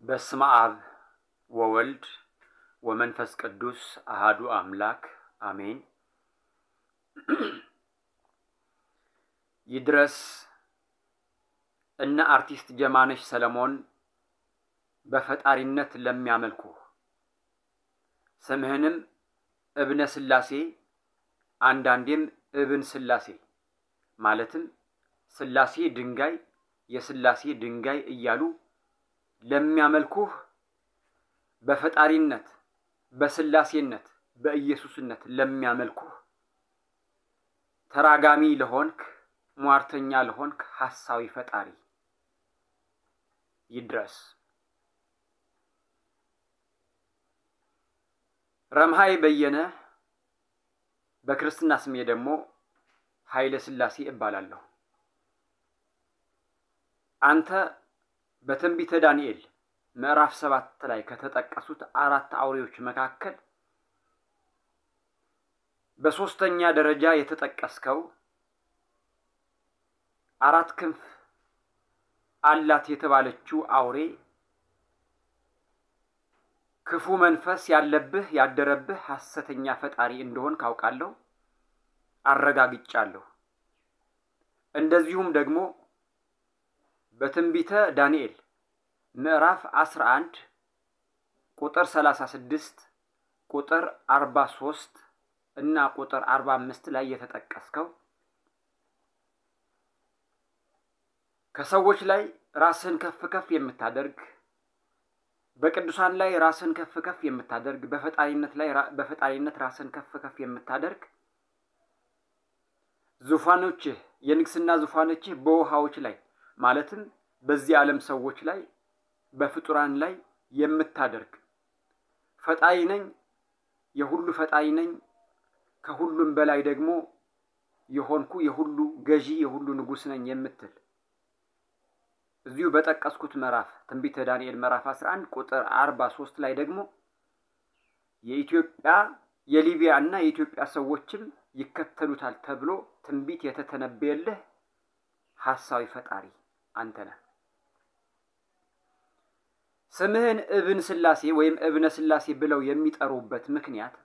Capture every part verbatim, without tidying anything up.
በስመ አብ ወወልድ ወመንፈስ ቅዱስ አሐዱ አምላክ አሜን። ይድረስ እነ አርቲስት ጀማነሽ ሰለሞን በፈጣሪነት ለሚያመልኩ ስምህንም እብነ ስላሴ አንዳንዴም እብን ስላሴ ማለትም ስላሴ ድንጋይ የስላሴ ድንጋይ እያሉ ለሚያመልኩህ በፈጣሪነት በስላሴነት በኢየሱስነት ለሚያመልኩህ ተራጋሚ ለሆንክ ሟርተኛ ለሆንክ ሐሳዊ ፈጣሪ ይድረስ። ረምሃይ በየነ በክርስትና ስሜ ደግሞ ኃይለ ስላሴ እባላለሁ። አንተ በትንቢተ ዳንኤል ምዕራፍ ሰባት ላይ ከተጠቀሱት አራት አውሬዎች መካከል በሶስተኛ ደረጃ የተጠቀስከው አራት ክንፍ አላት የተባለችው አውሬ ክፉ መንፈስ ያለብህ ያደረብህ ሐሰተኛ ፈጣሪ እንደሆን ካውቃለሁ አረጋግጫለሁ። እንደዚሁም ደግሞ በትንቢተ ዳንኤል ምዕራፍ አስራ አንድ ቁጥር ሰላሳ ስድስት ቁጥር አርባ ሶስት እና ቁጥር አርባ አምስት ላይ የተጠቀስከው ከሰዎች ላይ ራስን ከፍ ከፍ የምታደርግ በቅዱሳን ላይ ራስን ከፍ ከፍ የምታደርግ በፈጣሪነት ላይ በፈጣሪነት ራስን ከፍ ከፍ የምታደርግ ዙፋኖች የንግስና ዙፋኖች በውሃዎች ላይ ማለትም በዚህ ዓለም ሰዎች ላይ በፍጡራን ላይ የምታደርግ ፈጣሪ ነኝ የሁሉ ፈጣሪ ነኝ ከሁሉም በላይ ደግሞ የሆንኩ የሁሉ ገዢ የሁሉ ንጉስ ነኝ የምትል እዚሁ በጠቀስኩት ምዕራፍ ትንቢተ ዳንኤል ምዕራፍ አስራ አንድ ቁጥር አርባ ሶስት ላይ ደግሞ የኢትዮጵያ የሊቢያ እና የኢትዮጵያ ሰዎችም ይከተሉታል ተብሎ ትንቢት የተተነበየልህ ሐሳዊ ፈጣሪ አንተ ነህ። ስምህን እብን ስላሴ ወይም እብነ ስላሴ ብለው የሚጠሩበት ምክንያት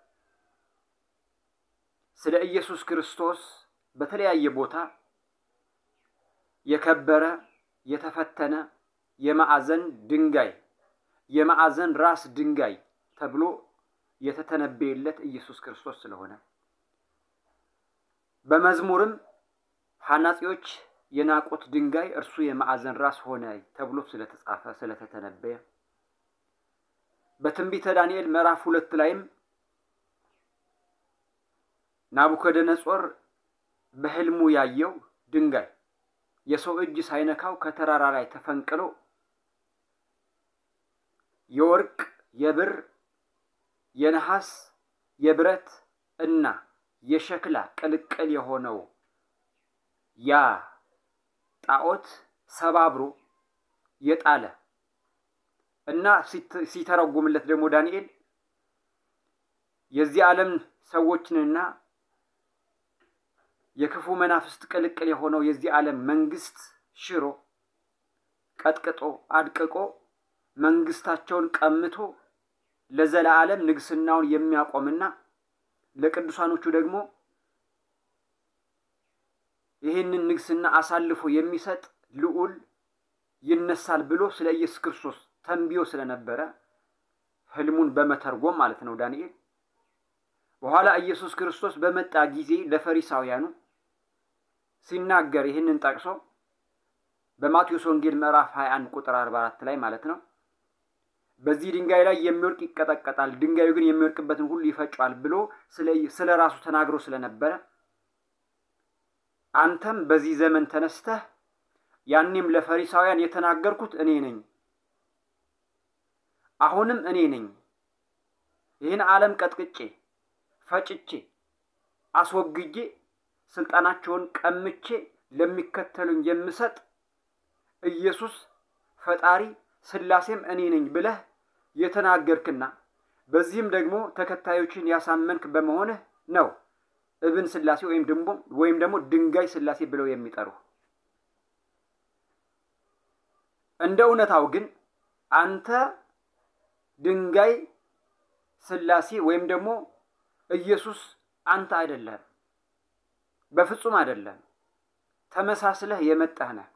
ስለ ኢየሱስ ክርስቶስ በተለያየ ቦታ የከበረ የተፈተነ የማዕዘን ድንጋይ የማዕዘን ራስ ድንጋይ ተብሎ የተተነበየለት ኢየሱስ ክርስቶስ ስለሆነ በመዝሙርም ሐናጺዎች የናቁት ድንጋይ እርሱ የማዕዘን ራስ ሆነ ተብሎ ስለተጻፈ ስለተተነበየ በትንቢተ ዳንኤል ምዕራፍ ሁለት ላይም ናቡከደነጾር በህልሙ ያየው ድንጋይ የሰው እጅ ሳይነካው ከተራራ ላይ ተፈንቅሎ የወርቅ የብር የነሐስ የብረት እና የሸክላ ቅልቅል የሆነው ያ ጣዖት ሰባብሮ የጣለ እና ሲተረጉምለት ደግሞ ዳንኤል የዚህ ዓለም ሰዎችንና የክፉ መናፍስት ቅልቅል የሆነው የዚህ ዓለም መንግስት ሽሮ ቀጥቅጦ አድቅቆ መንግስታቸውን ቀምቶ ለዘላለም ንግስናውን የሚያቆምና ለቅዱሳኖቹ ደግሞ ይህንን ንግስና አሳልፎ የሚሰጥ ልዑል ይነሳል ብሎ ስለ ኢየሱስ ክርስቶስ ተንብዮ ስለነበረ ህልሙን በመተርጎም ማለት ነው ዳንኤል በኋላ ኢየሱስ ክርስቶስ በመጣ ጊዜ ለፈሪሳውያኑ ሲናገር ይህንን ጠቅሶ በማቴዎስ ወንጌል ምዕራፍ ሃያ አንድ ቁጥር አርባ አራት ላይ ማለት ነው በዚህ ድንጋይ ላይ የሚወርቅ ይቀጠቀጣል ድንጋዩ ግን የሚወርቅበትን ሁሉ ይፈጫል ብሎ ስለ ስለራሱ ተናግሮ ስለነበረ አንተም በዚህ ዘመን ተነስተህ ያንንም ለፈሪሳውያን የተናገርኩት እኔ ነኝ አሁንም እኔ ነኝ ይህን ዓለም ቀጥቅጬ ፈጭቼ አስወግጄ ስልጣናቸውን ቀምቼ ለሚከተሉኝ የምሰጥ ኢየሱስ ፈጣሪ ስላሴም እኔ ነኝ ብለህ የተናገርክና በዚህም ደግሞ ተከታዮችን ያሳመንክ በመሆንህ ነው እብን ስላሴ ወይም ደግሞ ወይም ደግሞ ድንጋይ ስላሴ ብለው የሚጠሩ እንደ እውነታው ግን አንተ ድንጋይ ስላሴ ወይም ደግሞ ኢየሱስ አንተ አይደለም፣ በፍጹም አይደለም፣ ተመሳስለህ የመጣህ ነህ።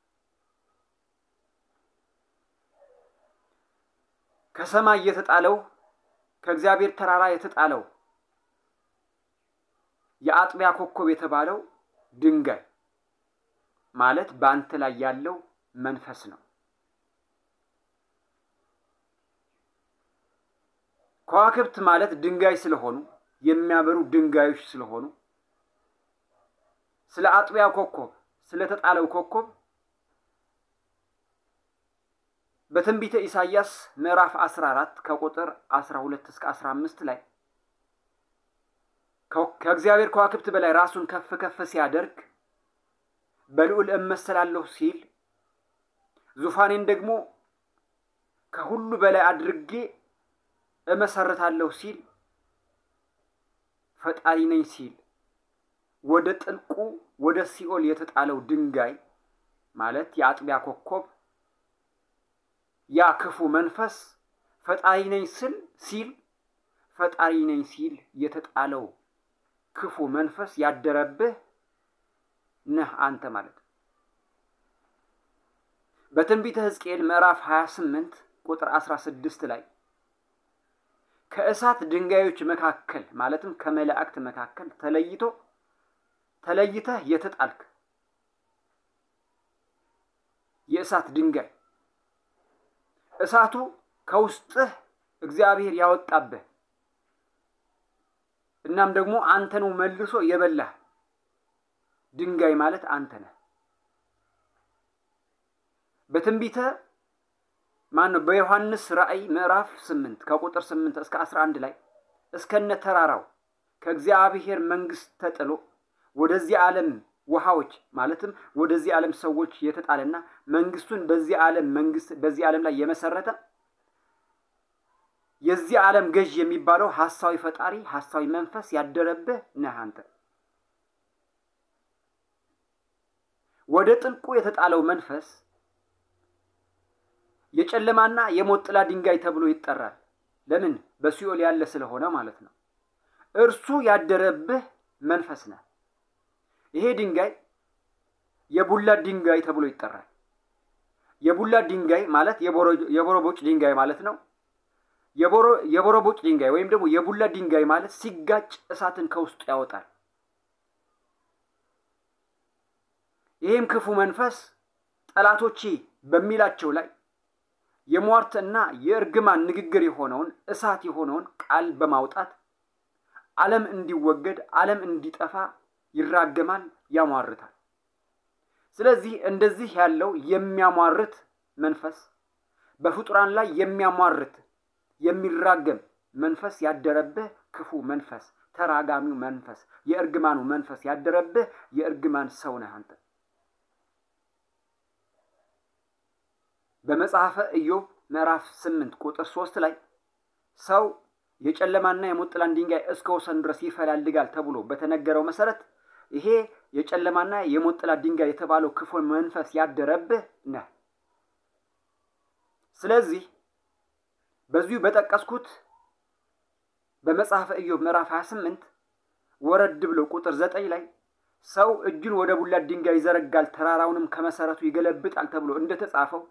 ከሰማይ የተጣለው ከእግዚአብሔር ተራራ የተጣለው የአጥቢያ ኮከብ የተባለው ድንጋይ ማለት በአንተ ላይ ያለው መንፈስ ነው። ከዋክብት ማለት ድንጋይ ስለሆኑ የሚያበሩ ድንጋዮች ስለሆኑ ስለ አጥቢያ ኮከብ ስለ ተጣለው ኮከብ በትንቢተ ኢሳይያስ ምዕራፍ አስራ አራት ከቁጥር አስራ ሁለት እስከ አስራ አምስት ላይ ከእግዚአብሔር ከዋክብት በላይ ራሱን ከፍ ከፍ ሲያደርግ በልዑል እመሰላለሁ ሲል ዙፋኔን ደግሞ ከሁሉ በላይ አድርጌ እመሰርታለሁ ሲል ፈጣሪ ነኝ ሲል ወደ ጥልቁ ወደ ሲኦል የተጣለው ድንጋይ ማለት የአጥቢያ ኮከብ ያ ክፉ መንፈስ ፈጣሪ ነኝ ሲል ሲል ፈጣሪ ነኝ ሲል የተጣለው ክፉ መንፈስ ያደረብህ ነህ አንተ ማለት። በትንቢተ ሕዝቅኤል ምዕራፍ ሃያ ስምንት ቁጥር አስራ ስድስት ላይ ከእሳት ድንጋዮች መካከል ማለትም ከመላእክት መካከል ተለይቶ ተለይተህ የተጣልክ የእሳት ድንጋይ እሳቱ ከውስጥህ እግዚአብሔር ያወጣብህ እናም ደግሞ አንተኑ መልሶ የበላህ ድንጋይ ማለት አንተ ነህ። በትንቢተ ማን ነው በዮሐንስ ራእይ ምዕራፍ ስምንት ከቁጥር ስምንት እስከ አስራ አንድ ላይ እስከነ ተራራው ከእግዚአብሔር መንግስት ተጥሎ ወደዚህ ዓለም ውሃዎች ማለትም ወደዚህ ዓለም ሰዎች የተጣለና መንግስቱን በዚህ ዓለም መንግስት በዚህ ዓለም ላይ የመሰረተ የዚህ ዓለም ገዥ የሚባለው ሐሳዊ ፈጣሪ ሐሳዊ መንፈስ ያደረብህ ነህ አንተ። ወደ ጥልቁ የተጣለው መንፈስ የጨለማና የሞት ጥላ ድንጋይ ተብሎ ይጠራል። ለምን? በሲኦል ያለ ስለሆነ ማለት ነው። እርሱ ያደረብህ መንፈስ ነው። ይሄ ድንጋይ የቡላ ድንጋይ ተብሎ ይጠራል። የቡላ ድንጋይ ማለት የቦረቦጭ ድንጋይ ማለት ነው። የቦሮ የቦረቦጭ ድንጋይ ወይም ደግሞ የቡላ ድንጋይ ማለት ሲጋጭ እሳትን ከውስጡ ያወጣል። ይሄም ክፉ መንፈስ ጠላቶቼ በሚላቸው ላይ የሟርትና የእርግማን ንግግር የሆነውን እሳት የሆነውን ቃል በማውጣት ዓለም እንዲወገድ ዓለም እንዲጠፋ ይራገማል፣ ያሟርታል። ስለዚህ እንደዚህ ያለው የሚያሟርት መንፈስ በፍጡራን ላይ የሚያሟርት የሚራገም መንፈስ ያደረብህ ክፉ መንፈስ ተራጋሚው መንፈስ የእርግማኑ መንፈስ ያደረብህ የእርግማን ሰው ነህ አንተ። በመጽሐፈ ኢዮብ ምዕራፍ ስምንት ቁጥር ሶስት ላይ ሰው የጨለማና የሞት ጥላን ድንጋይ እስከ ወሰን ድረስ ይፈላልጋል ተብሎ በተነገረው መሰረት ይሄ የጨለማና የሞት ጥላ ድንጋይ የተባለው ክፉ መንፈስ ያደረብህ ነህ። ስለዚህ በዚሁ በተጠቀስኩት በመጽሐፈ ኢዮብ ምዕራፍ ሃያ ስምንት ወረድ ብሎ ቁጥር ዘጠኝ ላይ ሰው እጁን ወደ ቡላ ድንጋይ ይዘረጋል ተራራውንም ከመሰረቱ ይገለብጣል ተብሎ እንደተጻፈው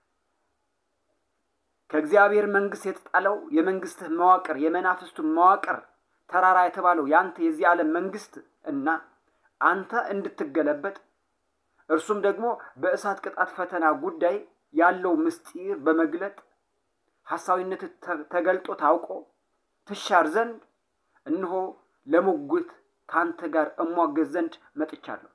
ከእግዚአብሔር መንግስት የተጣለው የመንግስት መዋቅር የመናፍስቱ መዋቅር ተራራ የተባለው ያንተ የዚህ ዓለም መንግስት እና አንተ እንድትገለበጥ እርሱም ደግሞ በእሳት ቅጣት ፈተና ጉዳይ ያለው ምስጢር በመግለጥ ሐሳዊነት ተገልጦ ታውቆ ትሻር ዘንድ እንሆ ለሙግት ካንተ ጋር እሟገዝ ዘንድ መጥቻለሁ።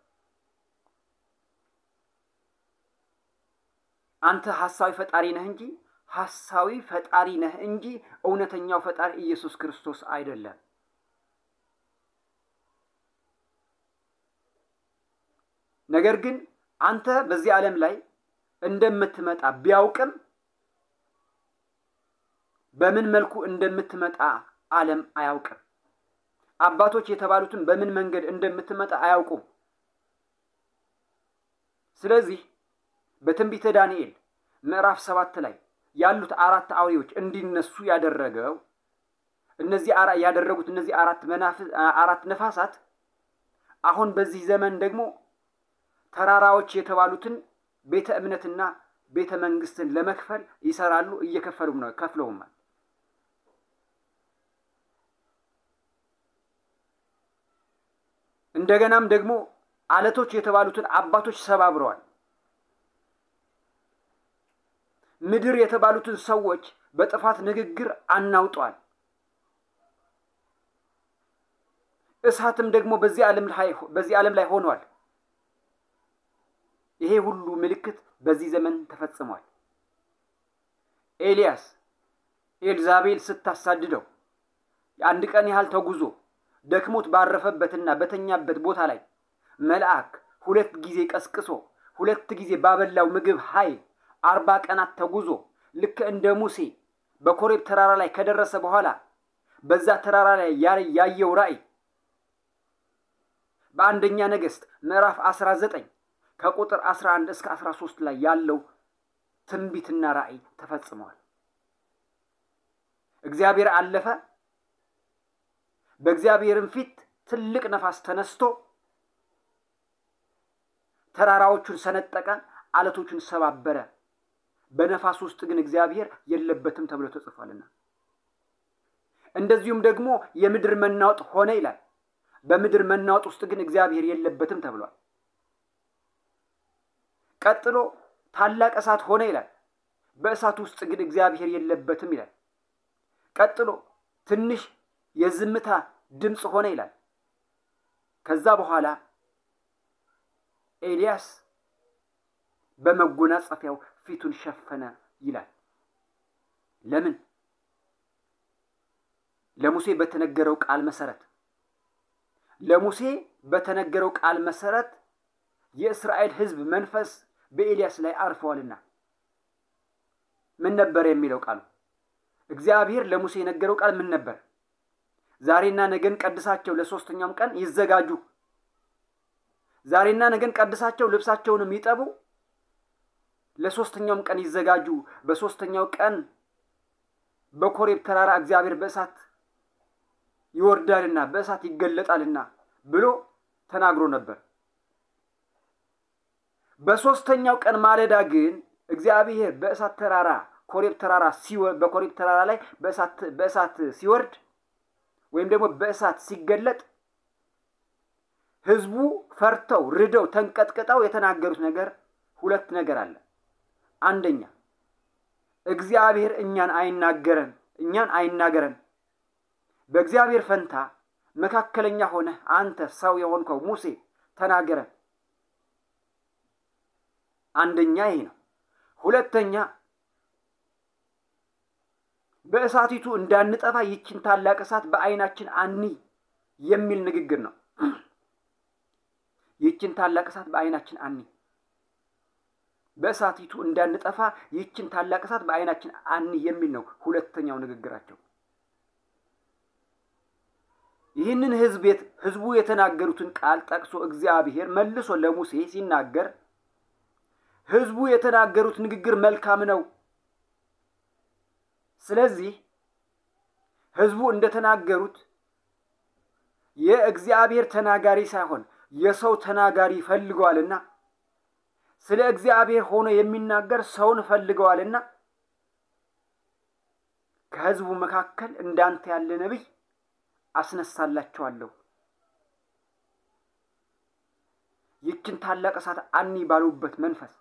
አንተ ሐሳዊ ፈጣሪ ነህ እንጂ ሐሳዊ ፈጣሪ ነህ እንጂ እውነተኛው ፈጣሪ ኢየሱስ ክርስቶስ አይደለም። ነገር ግን አንተ በዚህ ዓለም ላይ እንደምትመጣ ቢያውቅም በምን መልኩ እንደምትመጣ ዓለም አያውቅም። አባቶች የተባሉትን በምን መንገድ እንደምትመጣ አያውቁም። ስለዚህ በትንቢተ ዳንኤል ምዕራፍ ሰባት ላይ ያሉት አራት አውሬዎች እንዲነሱ ያደረገው እነዚህ አራ ያደረጉት እነዚህ አራት መናፍስ አራት ነፋሳት አሁን በዚህ ዘመን ደግሞ ተራራዎች የተባሉትን ቤተ እምነትና ቤተ መንግስትን ለመክፈል ይሰራሉ እየከፈሉም ነው ከፍለውማል እንደገናም ደግሞ አለቶች የተባሉትን አባቶች ሰባብረዋል ምድር የተባሉትን ሰዎች በጥፋት ንግግር አናውጧል እሳትም ደግሞ በዚህ ዓለም ላይ በዚህ ዓለም ላይ ሆኗል ይሄ ሁሉ ምልክት በዚህ ዘመን ተፈጽሟል ኤልያስ ኤልዛቤል ስታሳድደው አንድ ቀን ያህል ተጉዞ ደክሞት ባረፈበትና በተኛበት ቦታ ላይ መልአክ ሁለት ጊዜ ቀስቅሶ ሁለት ጊዜ ባበላው ምግብ ኃይል አርባ ቀናት ተጉዞ ልክ እንደ ሙሴ በኮሬብ ተራራ ላይ ከደረሰ በኋላ በዛ ተራራ ላይ ያየው ራእይ በአንደኛ ነገሥት ምዕራፍ አስራ ዘጠኝ ከቁጥር አስራ አንድ እስከ አስራ ሶስት ላይ ያለው ትንቢትና ራእይ ተፈጽሟል እግዚአብሔር አለፈ በእግዚአብሔርም ፊት ትልቅ ነፋስ ተነስቶ ተራራዎቹን ሰነጠቀ አለቶቹን ሰባበረ በነፋስ ውስጥ ግን እግዚአብሔር የለበትም ተብሎ ተጽፏልና እንደዚሁም ደግሞ የምድር መናወጥ ሆነ ይላል በምድር መናወጥ ውስጥ ግን እግዚአብሔር የለበትም ተብሏል ቀጥሎ ታላቅ እሳት ሆነ ይላል በእሳት ውስጥ ግን እግዚአብሔር የለበትም ይላል ቀጥሎ ትንሽ የዝምታ ድምጽ ሆነ ይላል ከዛ በኋላ ኤልያስ በመጎናጸፊያው ፊቱን ሸፈነ ይላል ለምን ለሙሴ በተነገረው ቃል መሰረት ለሙሴ በተነገረው ቃል መሰረት የእስራኤል ሕዝብ መንፈስ በኤልያስ ላይ አርፈዋልና ምን ነበር የሚለው ቃሉ እግዚአብሔር ለሙሴ የነገረው ቃል ምን ነበር ዛሬና ነገን ቀድሳቸው ለሶስተኛው ቀን ይዘጋጁ ዛሬና ነገን ቀድሳቸው ልብሳቸውንም ይጠቡ ለሶስተኛው ቀን ይዘጋጁ በሶስተኛው ቀን በኮሬብ ተራራ እግዚአብሔር በእሳት ይወርዳልና በእሳት ይገለጣልና ብሎ ተናግሮ ነበር በሶስተኛው ቀን ማለዳ ግን እግዚአብሔር በእሳት ተራራ ኮሬብ ተራራ ሲወርድ በኮሬብ ተራራ ላይ በእሳት በእሳት ሲወርድ ወይም ደግሞ በእሳት ሲገለጥ ህዝቡ ፈርተው ርደው ተንቀጥቀጣው የተናገሩት ነገር ሁለት ነገር አለ አንደኛ እግዚአብሔር እኛን አይናገረን እኛን አይናገረን በእግዚአብሔር ፈንታ መካከለኛ ሆነ አንተ ሰው የሆንከው ሙሴ ተናገረን አንደኛ ይሄ ነው ሁለተኛ በእሳቲቱ እንዳንጠፋ ይችን ታላቅ እሳት በአይናችን አኒ የሚል ንግግር ነው ይችን ታላቅ እሳት በአይናችን አኒ በእሳቲቱ እንዳንጠፋ ይችን ታላቅ እሳት በአይናችን አኒ የሚል ነው ሁለተኛው ንግግራቸው ይህንን ህዝብ ህዝቡ የተናገሩትን ቃል ጠቅሶ እግዚአብሔር መልሶ ለሙሴ ሲናገር ህዝቡ የተናገሩት ንግግር መልካም ነው ስለዚህ ህዝቡ እንደተናገሩት የእግዚአብሔር ተናጋሪ ሳይሆን የሰው ተናጋሪ ፈልገዋልና ስለ እግዚአብሔር ሆኖ የሚናገር ሰውን ፈልገዋልና ከህዝቡ መካከል እንዳንተ ያለ ነብይ አስነሳላችኋለሁ ይችን ታላቅ እሳት አኒ ባሉበት መንፈስ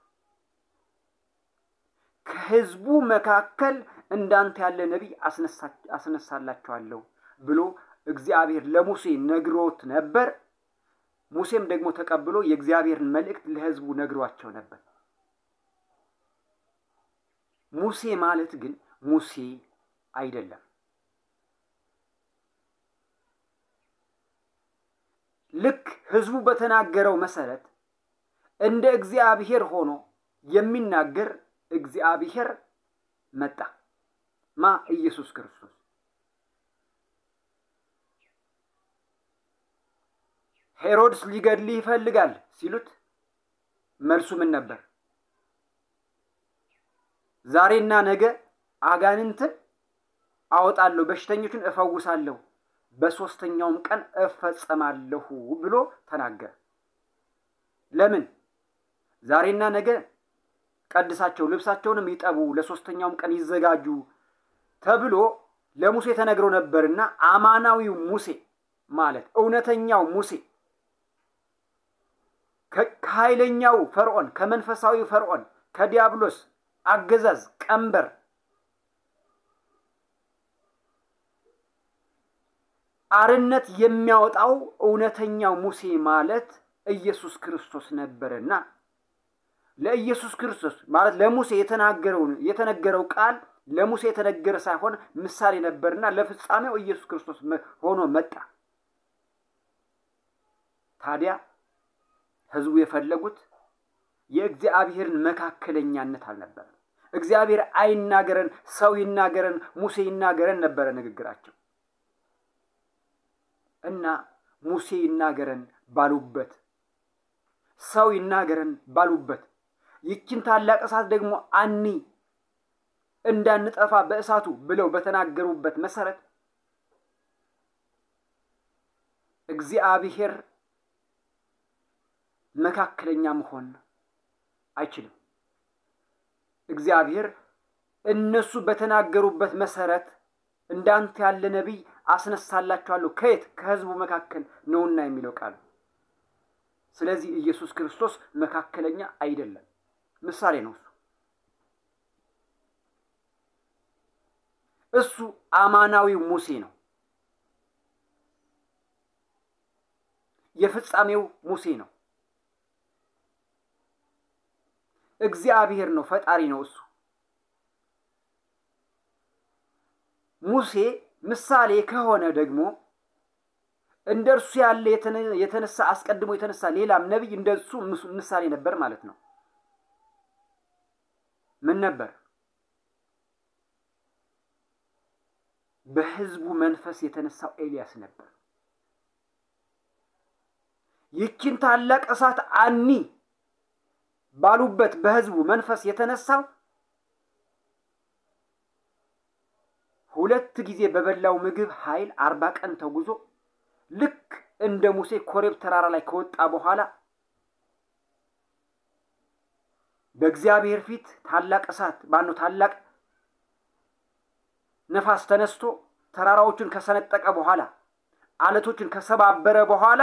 ከህዝቡ መካከል እንዳንተ ያለ ነብይ አስነሳላችኋለሁ ብሎ እግዚአብሔር ለሙሴ ነግሮት ነበር ሙሴም ደግሞ ተቀብሎ የእግዚአብሔርን መልእክት ለህዝቡ ነግሯቸው ነበር ሙሴ ማለት ግን ሙሴ አይደለም ልክ ህዝቡ በተናገረው መሰረት እንደ እግዚአብሔር ሆኖ የሚናገር እግዚአብሔር መጣ ማ ኢየሱስ ክርስቶስ ሄሮድስ ሊገድልህ ይፈልጋል ሲሉት መልሱ ምን ነበር ዛሬና ነገ አጋንንትን አወጣለሁ በሽተኞችን እፈውሳለሁ በሶስተኛውም ቀን እፈጸማለሁ ብሎ ተናገረ። ለምን? ዛሬና ነገ ቀድሳቸው ልብሳቸውንም ይጠቡ ለሶስተኛውም ቀን ይዘጋጁ ተብሎ ለሙሴ ተነግሮ ነበርና አማናዊው ሙሴ ማለት እውነተኛው ሙሴ ከኃይለኛው ፈርዖን ከመንፈሳዊው ፈርዖን ከዲያብሎስ አገዛዝ ቀንበር አርነት የሚያወጣው እውነተኛው ሙሴ ማለት ኢየሱስ ክርስቶስ ነበርና ለኢየሱስ ክርስቶስ ማለት ለሙሴ የተናገረው የተነገረው ቃል ለሙሴ የተነገረ ሳይሆን ምሳሌ ነበርና ለፍጻሜው ኢየሱስ ክርስቶስ ሆኖ መጣ። ታዲያ ህዝቡ የፈለጉት የእግዚአብሔርን መካከለኛነት አልነበረም። እግዚአብሔር አይናገረን ሰው ይናገረን ሙሴ ይናገረን ነበር ንግግራቸው። እና ሙሴ ይናገረን ባሉበት ሰው ይናገረን ባሉበት ይችን ታላቅ እሳት ደግሞ አኒ እንዳንጠፋ በእሳቱ ብለው በተናገሩበት መሰረት እግዚአብሔር መካከለኛ መሆን አይችልም። እግዚአብሔር እነሱ በተናገሩበት መሰረት እንዳንተ ያለ ነብይ አስነሳላችኋለሁ ከየት ከህዝቡ መካከል ነውና የሚለው ቃል። ስለዚህ ኢየሱስ ክርስቶስ መካከለኛ አይደለም፣ ምሳሌ ነው። እሱ አማናዊው ሙሴ ነው፣ የፍጻሜው ሙሴ ነው። እግዚአብሔር ነው፣ ፈጣሪ ነው እሱ። ሙሴ ምሳሌ ከሆነ ደግሞ እንደርሱ ያለ የተነሳ አስቀድሞ የተነሳ ሌላም ነብይ እንደሱ ምሳሌ ነበር ማለት ነው። ምን ነበር? በህዝቡ መንፈስ የተነሳው ኤልያስ ነበር። ይችን ታላቅ እሳት አኒ ባሉበት በህዝቡ መንፈስ የተነሳው ሁለት ጊዜ በበላው ምግብ ኃይል አርባ ቀን ተጉዞ ልክ እንደ ሙሴ ኮሬብ ተራራ ላይ ከወጣ በኋላ በእግዚአብሔር ፊት ታላቅ እሳት ባነው ታላቅ ነፋስ ተነስቶ ተራራዎችን ከሰነጠቀ በኋላ አለቶችን ከሰባበረ በኋላ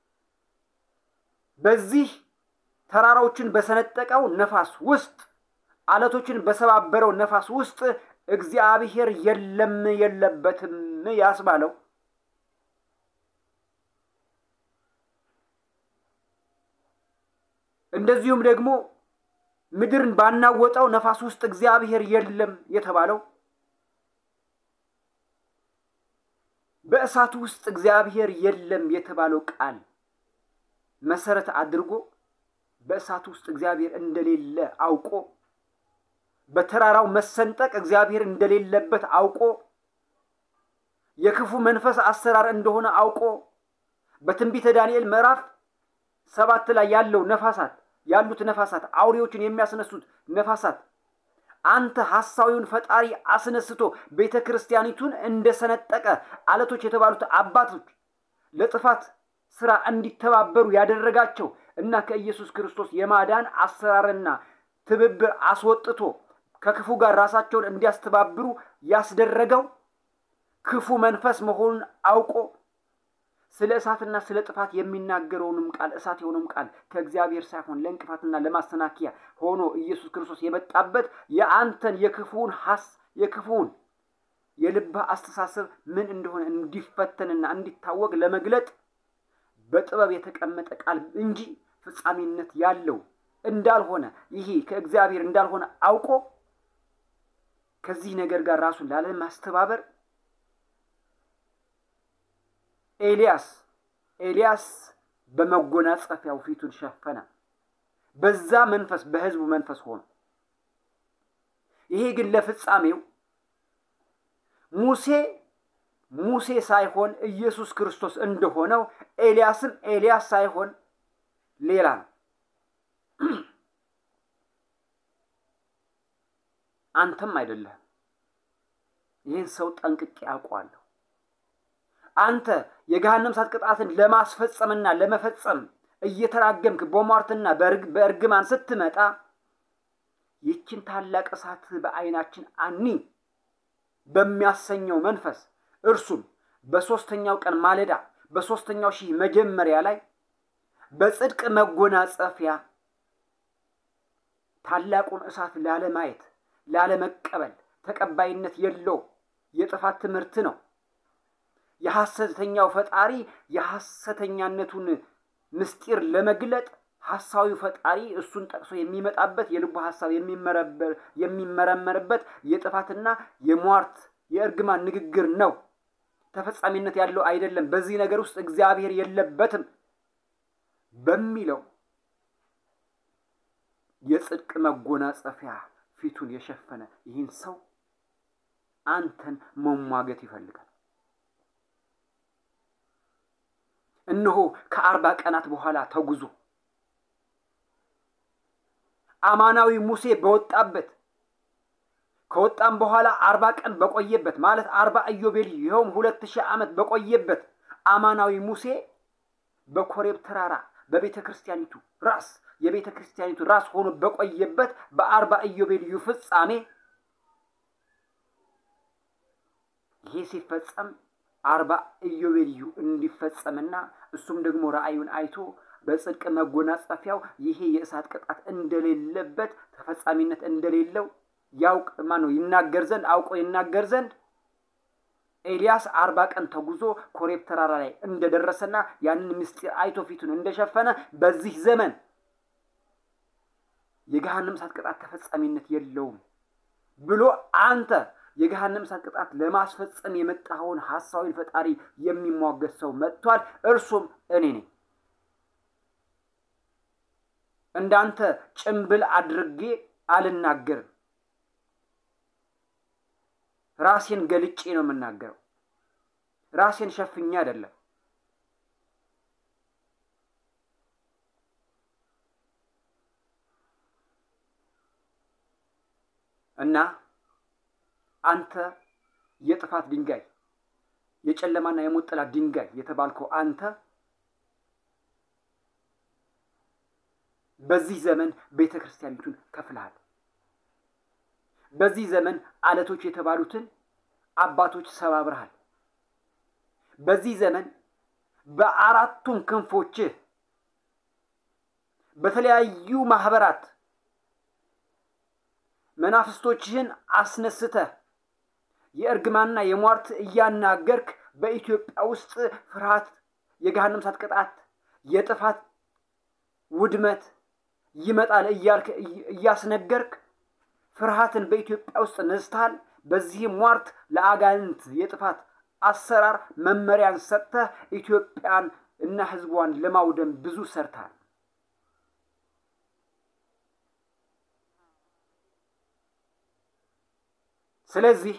በዚህ ተራራዎችን በሰነጠቀው ነፋስ ውስጥ አለቶችን በሰባበረው ነፋስ ውስጥ እግዚአብሔር የለም የለበትም ያስባለው እንደዚሁም ደግሞ ምድርን ባናወጣው ነፋስ ውስጥ እግዚአብሔር የለም የተባለው በእሳቱ ውስጥ እግዚአብሔር የለም የተባለው ቃል መሰረት አድርጎ በእሳቱ ውስጥ እግዚአብሔር እንደሌለ አውቆ በተራራው መሰንጠቅ እግዚአብሔር እንደሌለበት አውቆ የክፉ መንፈስ አሰራር እንደሆነ አውቆ በትንቢተ ዳንኤል ምዕራፍ ሰባት ላይ ያለው ነፋሳት ያሉት ነፋሳት አውሬዎችን የሚያስነሱት ነፋሳት አንተ ሐሳዊውን ፈጣሪ አስነስቶ ቤተክርስቲያኒቱን እንደሰነጠቀ አለቶች የተባሉት አባቶች ለጥፋት ስራ እንዲተባበሩ ያደረጋቸው እና ከኢየሱስ ክርስቶስ የማዳን አሰራርና ትብብር አስወጥቶ ከክፉ ጋር ራሳቸውን እንዲያስተባብሩ ያስደረገው ክፉ መንፈስ መሆኑን አውቆ ስለ እሳትና ስለ ጥፋት የሚናገረውንም ቃል እሳት የሆነም ቃል ከእግዚአብሔር ሳይሆን ለእንቅፋትና ለማሰናከያ ሆኖ ኢየሱስ ክርስቶስ የመጣበት የአንተን የክፉን ሐስ የክፉን የልብ አስተሳሰብ ምን እንደሆነ እንዲፈተንና እንዲታወቅ ለመግለጥ በጥበብ የተቀመጠ ቃል እንጂ ፍጻሜነት ያለው እንዳልሆነ ይሄ ከእግዚአብሔር እንዳልሆነ አውቆ ከዚህ ነገር ጋር ራሱን ላለማስተባበር ኤልያስ ኤልያስ በመጎናጸፊያው ፊቱን ሸፈነ በዛ መንፈስ በህዝቡ መንፈስ ሆኖ ይሄ ግን ለፍጻሜው ሙሴ ሙሴ ሳይሆን ኢየሱስ ክርስቶስ እንደሆነው ኤልያስም ኤልያስ ሳይሆን ሌላ ነው። አንተም አይደለም። ይህን ሰው ጠንቅቄ አውቀዋለሁ። አንተ የገሃነም እሳት ቅጣትን ለማስፈጸምና ለመፈጸም እየተራገምክ በሟርትና በእርግማን ስትመጣ ይችን ታላቅ እሳት በአይናችን አኒ በሚያሰኘው መንፈስ እርሱም በሶስተኛው ቀን ማለዳ በሶስተኛው ሺህ መጀመሪያ ላይ በጽድቅ መጎናጸፊያ ታላቁን እሳት ላለማየት ላለመቀበል ተቀባይነት የለው የጥፋት ትምህርት ነው። የሐሰተኛው ፈጣሪ የሐሰተኛነቱን ምስጢር ለመግለጥ ሐሳዊው ፈጣሪ እሱን ጠቅሶ የሚመጣበት የልቡ ሐሳብ የሚመረበር የሚመረመርበት የጥፋትና የሟርት የእርግማን ንግግር ነው። ተፈጻሚነት ያለው አይደለም። በዚህ ነገር ውስጥ እግዚአብሔር የለበትም በሚለው የጽድቅ መጎናጸፊያ ፊቱን የሸፈነ ይህን ሰው አንተን መሟገት ይፈልጋል። እነሆ ከአርባ ቀናት በኋላ ተጉዞ አማናዊ ሙሴ በወጣበት ከወጣም በኋላ አርባ ቀን በቆየበት ማለት አርባ ኢዮቤልዩ ይኸውም ሁለት ሺህ ዓመት በቆየበት አማናዊ ሙሴ በኮሬብ ተራራ በቤተ ክርስቲያኒቱ ራስ የቤተ ክርስቲያኒቱ ራስ ሆኖ በቆየበት በአርባ ኢዮቤልዩ ፍጻሜ ይሄ ሲፈጸም አርባ ኢዮቤልዩ እንዲፈጸምና እሱም ደግሞ ራእዩን አይቶ በጽድቅ መጎናጸፊያው ይሄ የእሳት ቅጣት እንደሌለበት ተፈጻሚነት እንደሌለው ያውቅ ማን ነው ይናገር ዘንድ አውቆ ይናገር ዘንድ ኤልያስ አርባ ቀን ተጉዞ ኮሬብ ተራራ ላይ እንደደረሰና ያንን ምስጢር አይቶ ፊቱን እንደሸፈነ በዚህ ዘመን የገሃነም እሳት ቅጣት ተፈጻሚነት የለውም ብሎ አንተ የገሃነም እሳት ቅጣት ለማስፈጸም የመጣውን ሐሳዊ ፈጣሪ የሚሟገት ሰው መጥቷል። እርሱም እኔ ነኝ። እንዳንተ ጭምብል አድርጌ አልናገርም። ራሴን ገልጬ ነው የምናገረው። ራሴን ሸፍኜ አይደለም። እና አንተ የጥፋት ድንጋይ የጨለማና የሞት ጥላ ድንጋይ የተባልከው አንተ በዚህ ዘመን ቤተክርስቲያኒቱን ከፍለሃል። በዚህ ዘመን አለቶች የተባሉትን አባቶች ሰባብረሃል። በዚህ ዘመን በአራቱም ክንፎች በተለያዩ ማህበራት መናፍስቶችህን አስነስተህ የእርግማንና የሟርት እያናገርክ በኢትዮጵያ ውስጥ ፍርሃት የገሃነም እሳት ቅጣት የጥፋት ውድመት ይመጣል እያልክ እያስነገርክ ፍርሃትን በኢትዮጵያ ውስጥ ነዝተሃል። በዚህ ሟርት ለአጋንንት የጥፋት አሰራር መመሪያን ሰጥተህ ኢትዮጵያን እና ህዝቧን ለማውደም ብዙ ሰርተሃል። ስለዚህ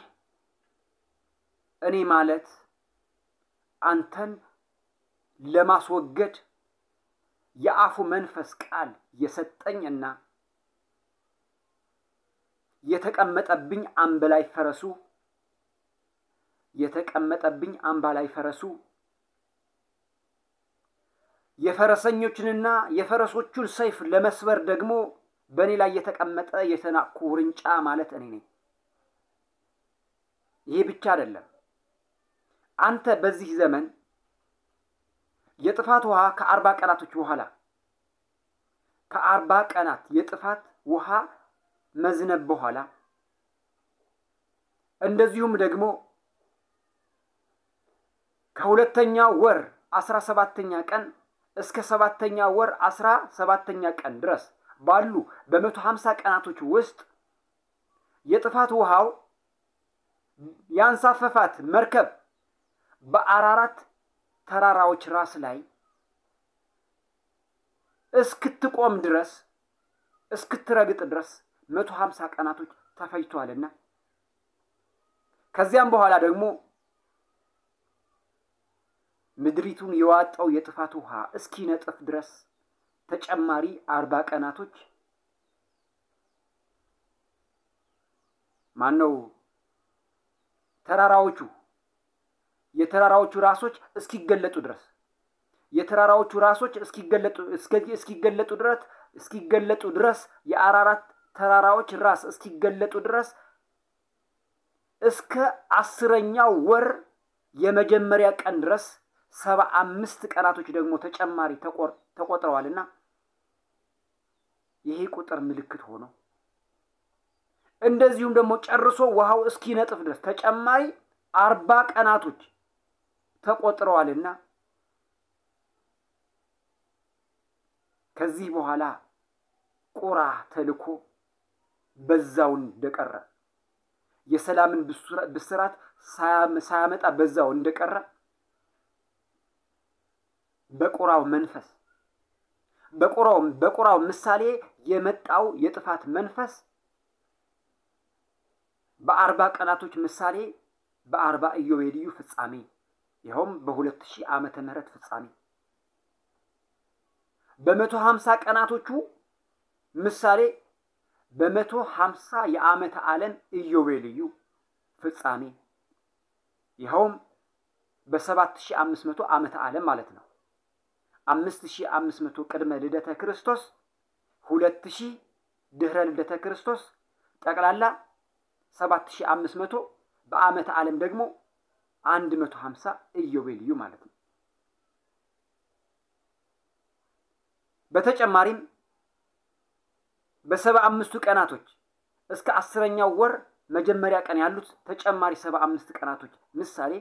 እኔ ማለት አንተን ለማስወገድ የአፉ መንፈስ ቃል የሰጠኝና የተቀመጠብኝ አምባላይ ፈረሱ የተቀመጠብኝ አምባላይ ፈረሱ የፈረሰኞችንና የፈረሶቹን ሰይፍ ለመስበር ደግሞ በኔ ላይ የተቀመጠ የተናቁ ውርንጫ ማለት እኔ ነኝ። ይሄ ብቻ አይደለም። አንተ በዚህ ዘመን የጥፋት ውሃ ከአርባ ቀናቶች በኋላ ከአርባ ቀናት የጥፋት ውሃ መዝነብ በኋላ እንደዚሁም ደግሞ ከሁለተኛ ወር አስራ ሰባተኛ ቀን እስከ ሰባተኛ ወር አስራ ሰባተኛ ቀን ድረስ ባሉ በመቶ ሃምሳ ቀናቶች ውስጥ የጥፋት ውሃው ያንሳፈፋት መርከብ በአራራት ተራራዎች ራስ ላይ እስክትቆም ድረስ እስክትረግጥ ድረስ መቶ ሃምሳ ቀናቶች ተፈጅቷልና ከዚያም በኋላ ደግሞ ምድሪቱን የዋጣው የጥፋት ውሃ እስኪነጥፍ ድረስ ተጨማሪ አርባ ቀናቶች ማነው ተራራዎቹ የተራራዎቹ ራሶች እስኪገለጡ ድረስ የተራራዎቹ ራሶች እስኪገለጡ እስኪገለጡ ድረስ እስኪገለጡ ድረስ የአራራት ተራራዎች ራስ እስኪገለጡ ድረስ እስከ አስረኛው ወር የመጀመሪያ ቀን ድረስ ሰባ አምስት ቀናቶች ደግሞ ተጨማሪ ተቆጥረዋልና ይሄ ቁጥር ምልክት ሆኖ እንደዚሁም ደግሞ ጨርሶ ውሃው እስኪነጥፍ ድረስ ተጨማሪ አርባ ቀናቶች ተቆጥረዋልና ከዚህ በኋላ ቁራ ተልኮ በዛው እንደቀረ የሰላምን ብስራት ሳያመጣ በዛው እንደቀረ በቁራው መንፈስ በቁራው በቁራው ምሳሌ የመጣው የጥፋት መንፈስ በአርባ ቀናቶች ምሳሌ በአርባ ኢዮቤልዩ ፍጻሜ ይኸውም በሁለት ሺህ ዓመተ ምህረት ፍጻሜ በመቶ ሃምሳ ቀናቶቹ ምሳሌ በመቶ ሃምሳ የዓመተ ዓለም ኢዮቤልዩ ፍጻሜ ይኸውም በሰባት ሺህ አምስት መቶ ዓመተ ዓለም ማለት ነው። አምስት ሺህ አምስት መቶ ቅድመ ልደተ ክርስቶስ ሁለት ሺህ ድህረ ልደተ ክርስቶስ ጠቅላላ ሰባት ሺህ አምስት መቶ በዓመተ ዓለም ደግሞ አንድ መቶ ሃምሳ ኢዮቤልዩ ማለት ነው። በተጨማሪም በሰባ አምስቱ ቀናቶች እስከ አስረኛው ወር መጀመሪያ ቀን ያሉት ተጨማሪ ሰባ አምስት ቀናቶች ምሳሌ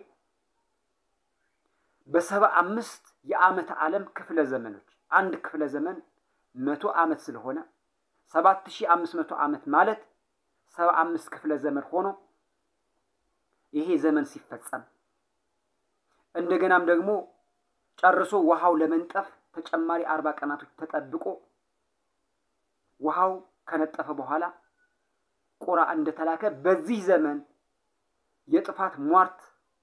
በሰባ አምስት የዓመተ ዓለም ክፍለ ዘመኖች አንድ ክፍለ ዘመን መቶ ዓመት ስለሆነ ሰባት ሺህ አምስት መቶ ዓመት ማለት ሰባ አምስት ክፍለ ዘመን ሆኖ ይሄ ዘመን ሲፈጸም እንደገናም ደግሞ ጨርሶ ውሃው ለመንጠፍ ተጨማሪ አርባ ቀናቶች ተጠብቆ ውሃው ከነጠፈ በኋላ ቁራ እንደተላከ በዚህ ዘመን የጥፋት ሟርት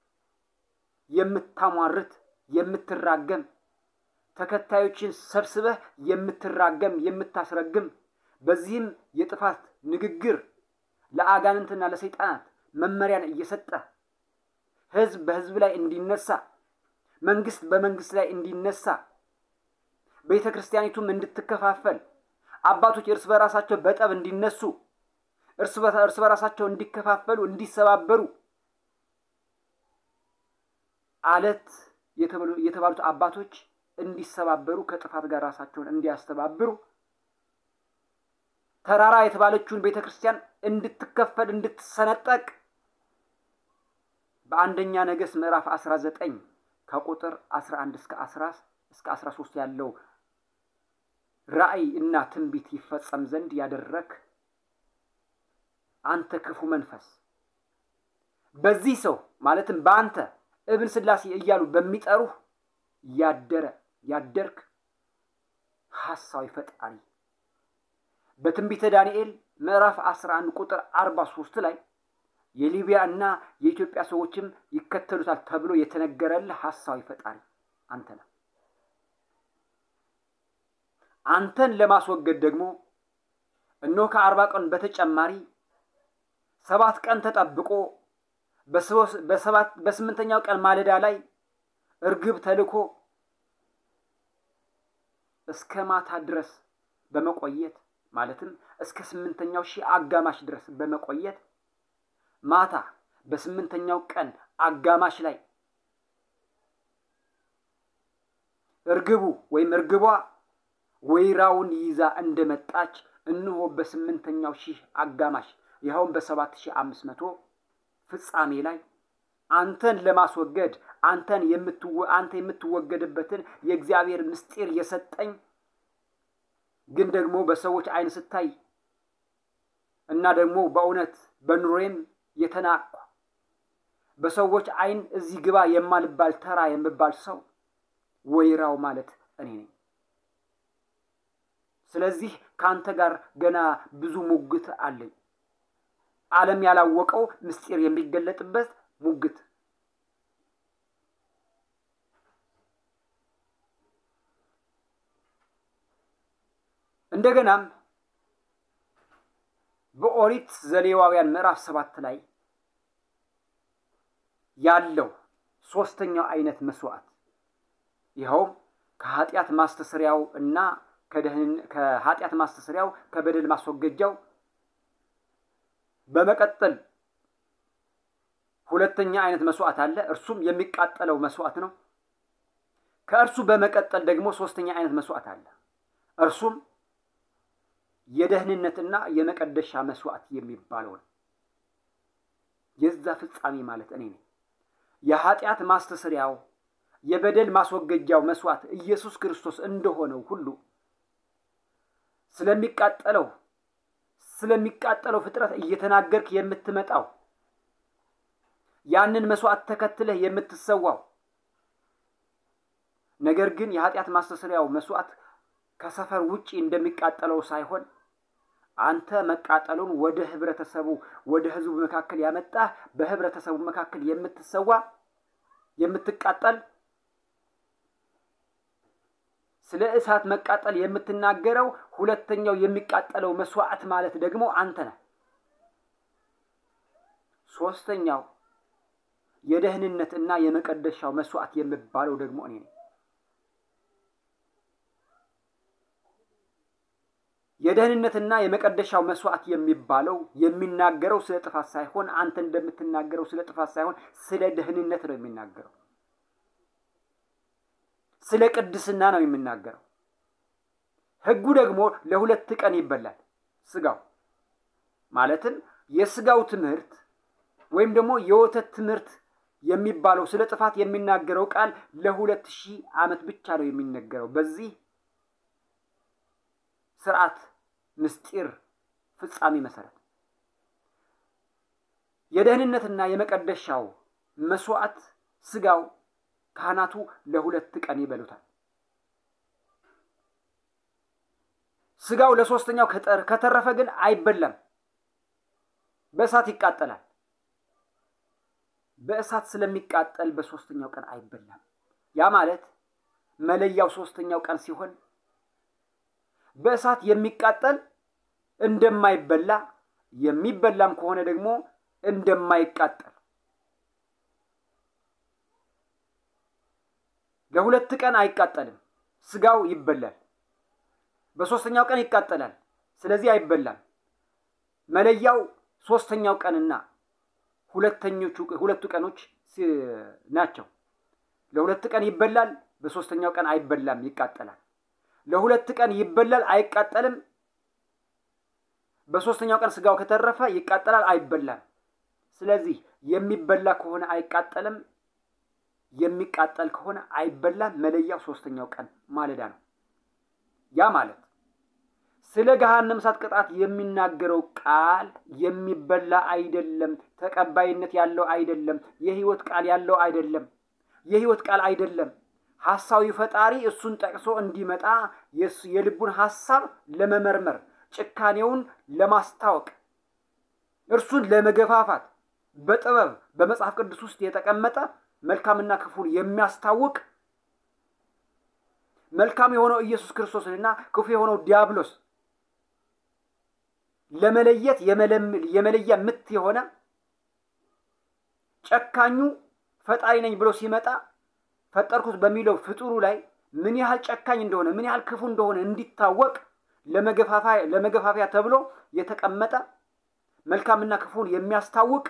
የምታሟርት የምትራገም ተከታዮችን ሰብስበህ የምትራገም የምታስረግም በዚህም የጥፋት ንግግር ለአጋንንትና ለሰይጣናት መመሪያን እየሰጠ ህዝብ በህዝብ ላይ እንዲነሳ መንግስት በመንግስት ላይ እንዲነሳ ቤተክርስቲያኒቱም እንድትከፋፈል አባቶች እርስ በራሳቸው በጠብ እንዲነሱ እርስ በራሳቸው እንዲከፋፈሉ እንዲሰባበሩ አለት የተባሉት አባቶች እንዲሰባበሩ ከጥፋት ጋር ራሳቸውን እንዲያስተባብሩ ተራራ የተባለችውን ቤተክርስቲያን እንድትከፈል እንድትሰነጠቅ በአንደኛ ነገሥት ምዕራፍ አስራ ዘጠኝ ከቁጥር አስራ አንድ እስከ አስራ እስከ አስራ ሶስት ያለው ራእይ እና ትንቢት ይፈጸም ዘንድ ያደረክ አንተ ክፉ መንፈስ በዚህ ሰው ማለትም በአንተ እብን ስላሴ እያሉ በሚጠሩ ያደረ ያደርክ ሐሳዊ ፈጣሪ በትንቢተ ዳንኤል ምዕራፍ አስራ አንድ ቁጥር አርባ ሶስት ላይ የሊቢያ እና የኢትዮጵያ ሰዎችም ይከተሉታል ተብሎ የተነገረልህ ሐሳዊ ፈጣሪ አንተ ነህ። አንተን ለማስወገድ ደግሞ እነሆ ከአርባ ቀን በተጨማሪ ሰባት ቀን ተጠብቆ በሰባት በስምንተኛው ቀን ማለዳ ላይ እርግብ ተልኮ እስከ ማታ ድረስ በመቆየት ማለትም እስከ ስምንተኛው ሺህ አጋማሽ ድረስ በመቆየት ማታ በስምንተኛው ቀን አጋማሽ ላይ እርግቡ ወይም እርግቧ ወይራውን ይዛ እንደመጣች እንሆ በስምንተኛው ሺህ አጋማሽ ይኸውም በሰባት ሺህ አምስት መቶ ፍጻሜ ላይ አንተን ለማስወገድ አንተን የምትወ አንተ የምትወገድበትን የእግዚአብሔር ምስጢር የሰጠኝ ግን ደግሞ በሰዎች አይን ስታይ እና ደግሞ በእውነት በኑሮም የተናቁ በሰዎች አይን እዚህ ግባ የማልባል ተራ የምባል ሰው ወይራው ማለት እኔ ነኝ። ስለዚህ ካንተ ጋር ገና ብዙ ሙግት አለኝ። ዓለም ያላወቀው ምስጢር የሚገለጥበት ሙግት እንደገናም በኦሪት ዘሌዋውያን ምዕራፍ ሰባት ላይ ያለው ሶስተኛው አይነት መስዋዕት ይኸውም ከኃጢአት ማስተስሪያው እና ከደህን ከኃጢአት ማስተስሪያው ከበደል ማስወገጃው በመቀጠል ሁለተኛ አይነት መስዋዕት አለ እርሱም የሚቃጠለው መስዋዕት ነው ከእርሱ በመቀጠል ደግሞ ሶስተኛ አይነት መስዋዕት አለ እርሱም የደህንነትና የመቀደሻ መስዋዕት የሚባለው ነው የዛ ፍጻሜ ማለት እኔ ነኝ የኃጢአት ማስተስሪያው የበደል ማስወገጃው መስዋዕት ኢየሱስ ክርስቶስ እንደሆነው ሁሉ ስለሚቃጠለው ስለሚቃጠለው ፍጥረት እየተናገርክ የምትመጣው ያንን መስዋዕት ተከትለህ የምትሰዋው ነገር ግን የኃጢአት ማስተስሪያው መስዋዕት ከሰፈር ውጪ እንደሚቃጠለው ሳይሆን አንተ መቃጠሉን ወደ ህብረተሰቡ ወደ ህዝቡ መካከል ያመጣ በህብረተሰቡ መካከል የምትሰዋ የምትቃጠል ስለ እሳት መቃጠል የምትናገረው ሁለተኛው የሚቃጠለው መስዋዕት ማለት ደግሞ አንተ ነህ ሶስተኛው የደህንነትና የመቀደሻው መስዋዕት የሚባለው ደግሞ እኔ ነኝ የደህንነትና የመቀደሻው መስዋዕት የሚባለው የሚናገረው ስለ ጥፋት ሳይሆን አንተ እንደምትናገረው ስለ ጥፋት ሳይሆን ስለ ደህንነት ነው የሚናገረው ስለ ቅድስና ነው የሚናገረው ህጉ ደግሞ ለሁለት ቀን ይበላል ስጋው ማለትም የስጋው ትምህርት ወይም ደግሞ የወተት ትምህርት የሚባለው ስለ ጥፋት የሚናገረው ቃል ለሁለት ሺህ ዓመት ብቻ ነው የሚነገረው በዚህ ስርዓት ምስጢር ፍጻሜ መሰረት የደህንነትና የመቀደሻው መስዋዕት ስጋው ካህናቱ ለሁለት ቀን ይበሉታል ስጋው ለሶስተኛው ከተረፈ ግን አይበላም በእሳት ይቃጠላል በእሳት ስለሚቃጠል በሶስተኛው ቀን አይበላም ያ ማለት መለያው ሶስተኛው ቀን ሲሆን በእሳት የሚቃጠል እንደማይበላ የሚበላም ከሆነ ደግሞ እንደማይቃጠል ለሁለት ቀን አይቃጠልም ስጋው ይበላል በሶስተኛው ቀን ይቃጠላል ስለዚህ አይበላም መለያው ሶስተኛው ቀንና ሁለተኞቹ ሁለቱ ቀኖች ናቸው ለሁለት ቀን ይበላል በሶስተኛው ቀን አይበላም ይቃጠላል ለሁለት ቀን ይበላል አይቃጠልም በሶስተኛው ቀን ስጋው ከተረፈ ይቃጠላል አይበላም ስለዚህ የሚበላ ከሆነ አይቃጠልም የሚቃጠል ከሆነ አይበላም መለያው ሶስተኛው ቀን ማለዳ ነው ያ ማለት ስለ ገሃነም እሳት ቅጣት የሚናገረው ቃል የሚበላ አይደለም ተቀባይነት ያለው አይደለም የህይወት ቃል ያለው አይደለም የህይወት ቃል አይደለም ሐሳዊ ፈጣሪ እሱን ጠቅሶ እንዲመጣ የልቡን ሐሳብ ለመመርመር ጭካኔውን ለማስታወቅ እርሱን ለመገፋፋት በጥበብ በመጽሐፍ ቅዱስ ውስጥ የተቀመጠ መልካምና ክፉን የሚያስታውቅ መልካም የሆነው ኢየሱስ ክርስቶስና ክፉ የሆነው ዲያብሎስ ለመለየት የመለምል የመለያ ምት የሆነ ጨካኙ ፈጣሪ ነኝ ብሎ ሲመጣ ፈጠርኩት በሚለው ፍጡሩ ላይ ምን ያህል ጨካኝ እንደሆነ ምን ያህል ክፉ እንደሆነ እንዲታወቅ ለመገፋፋያ ለመገፋፋያ ተብሎ የተቀመጠ መልካምና ክፉን የሚያስታውቅ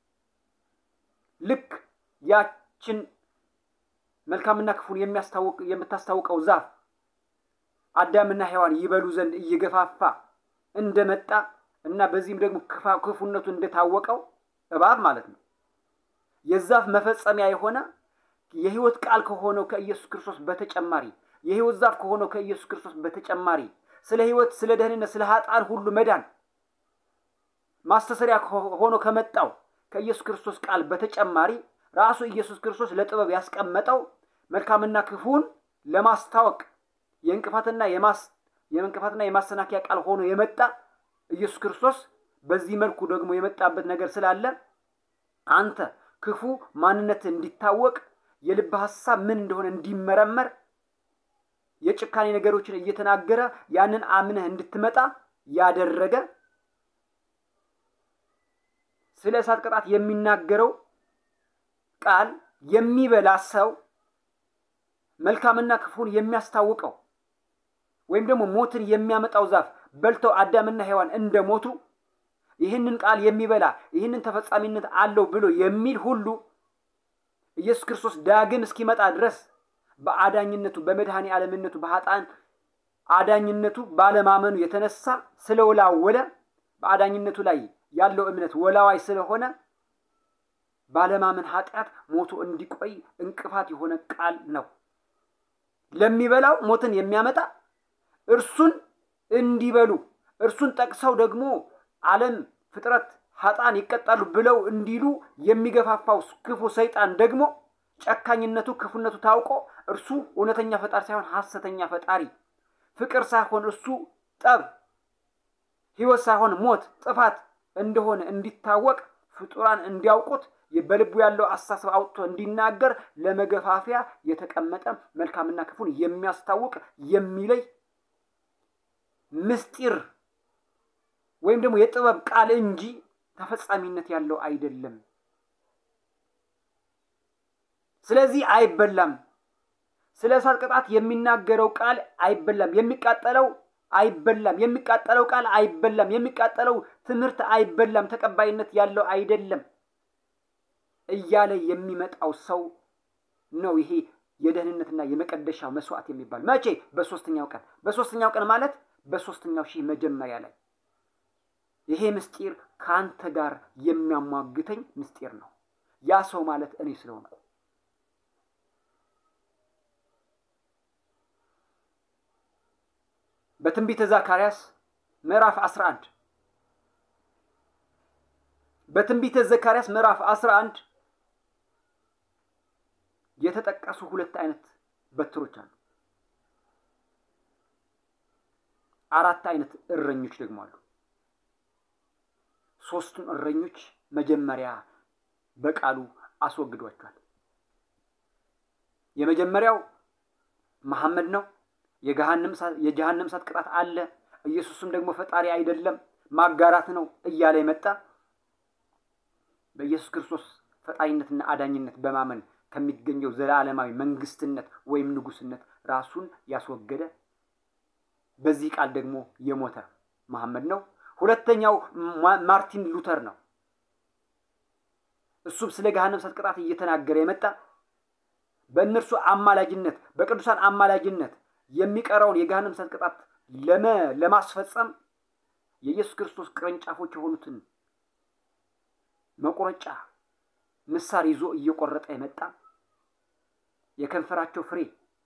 ልክ ያችን መልካምና ክፉን የሚያስታውቅ የምታስታውቀው ዛፍ አዳምና ሔዋን ይበሉ ዘንድ እየገፋፋ እንደመጣ እና በዚህም ደግሞ ክፉነቱ እንደታወቀው እባብ ማለት ነው የዛፍ መፈጸሚያ የሆነ የህይወት ቃል ከሆነው ከኢየሱስ ክርስቶስ በተጨማሪ የህይወት ዛፍ ከሆነው ከኢየሱስ ክርስቶስ በተጨማሪ ስለ ህይወት ስለ ደህንነት ስለ ኃጢአት ሁሉ መዳን ማስተሰሪያ ሆኖ ከመጣው ከኢየሱስ ክርስቶስ ቃል በተጨማሪ ራሱ ኢየሱስ ክርስቶስ ለጥበብ ያስቀመጠው መልካምና ክፉን ለማስታወቅ የእንቅፋትና የማስ የእንቅፋትና የማሰናከያ ቃል ሆኖ የመጣ ኢየሱስ ክርስቶስ በዚህ መልኩ ደግሞ የመጣበት ነገር ስላለ አንተ ክፉ ማንነት እንዲታወቅ የልብ ሐሳብ ምን እንደሆነ እንዲመረመር የጭካኔ ነገሮችን እየተናገረ ያንን አምነህ እንድትመጣ ያደረገ ስለ እሳት ቅጣት የሚናገረው ቃል የሚበላ ሰው መልካምና ክፉን የሚያስታውቀው ወይም ደግሞ ሞትን የሚያመጣው ዛፍ በልተው አዳምና ሔዋን እንደሞቱ ይህንን ቃል የሚበላ ይህንን ተፈጻሚነት አለው ብሎ የሚል ሁሉ ኢየሱስ ክርስቶስ ዳግም እስኪመጣ ድረስ በአዳኝነቱ በመድኃኔ ዓለምነቱ በኃጣን አዳኝነቱ ባለማመኑ የተነሳ ስለወላወለ በአዳኝነቱ ላይ ያለው እምነት ወላዋይ ስለሆነ ባለማመን ኃጢአት ሞቱ እንዲቆይ እንቅፋት የሆነ ቃል ነው። ለሚበላው ሞትን የሚያመጣ እርሱን እንዲበሉ እርሱን ጠቅሰው ደግሞ ዓለም ፍጥረት ኃጣን ይቀጣሉ ብለው እንዲሉ የሚገፋፋው ክፉ ሰይጣን ደግሞ ጨካኝነቱ ክፉነቱ ታውቆ እርሱ እውነተኛ ፈጣሪ ሳይሆን ሐሰተኛ ፈጣሪ ፍቅር ሳይሆን እርሱ ጠብ ሕይወት ሳይሆን ሞት ጥፋት እንደሆነ እንዲታወቅ ፍጡራን እንዲያውቁት በልቡ ያለው አስተሳሰብ አውጥቶ እንዲናገር ለመገፋፊያ የተቀመጠ መልካምና ክፉን የሚያስታውቅ የሚለይ ምስጢር ወይም ደግሞ የጥበብ ቃል እንጂ ተፈጻሚነት ያለው አይደለም። ስለዚህ አይበላም። ስለ እሳት ቅጣት የሚናገረው ቃል አይበላም። የሚቃጠለው አይበላም። የሚቃጠለው ቃል አይበላም። የሚቃጠለው ትምህርት አይበላም። ተቀባይነት ያለው አይደለም እያለ የሚመጣው ሰው ነው ይሄ የደህንነትና የመቀደሻው መስዋዕት የሚባል። መቼ? በሶስተኛው ቀን። በሶስተኛው ቀን ማለት በሶስተኛው ሺህ መጀመሪያ ላይ ይሄ ምስጢር ካንተ ጋር የሚያሟግተኝ ምስጢር ነው። ያ ሰው ማለት እኔ ስለሆንኩ በትንቢተ ዘካርያስ ምዕራፍ አስራ አንድ በትንቢተ ዘካርያስ ምዕራፍ አስራ አንድ የተጠቀሱ ሁለት አይነት በትሮች አሉ። አራት አይነት እረኞች ደግሞ አሉ። ሶስቱም እረኞች መጀመሪያ በቃሉ አስወግዷቸዋል። የመጀመሪያው መሐመድ ነው። የገሃነም የጀሃነም እሳት ቅጣት አለ፣ ኢየሱስም ደግሞ ፈጣሪ አይደለም ማጋራት ነው እያለ የመጣ በኢየሱስ ክርስቶስ ፈጣሪነትና አዳኝነት በማመን ከሚገኘው ዘላለማዊ መንግስትነት ወይም ንጉስነት ራሱን ያስወገደ በዚህ ቃል ደግሞ የሞተ መሐመድ ነው። ሁለተኛው ማርቲን ሉተር ነው። እሱም ስለ ገሃነም እሳት ቅጣት እየተናገረ የመጣ በእነርሱ አማላጅነት በቅዱሳን አማላጅነት የሚቀረውን የገሃነም እሳት ቅጣት ለመ ለማስፈጸም የኢየሱስ ክርስቶስ ቅርንጫፎች የሆኑትን መቆረጫ ምሳር ይዞ እየቆረጠ የመጣ የከንፈራቸው ፍሬ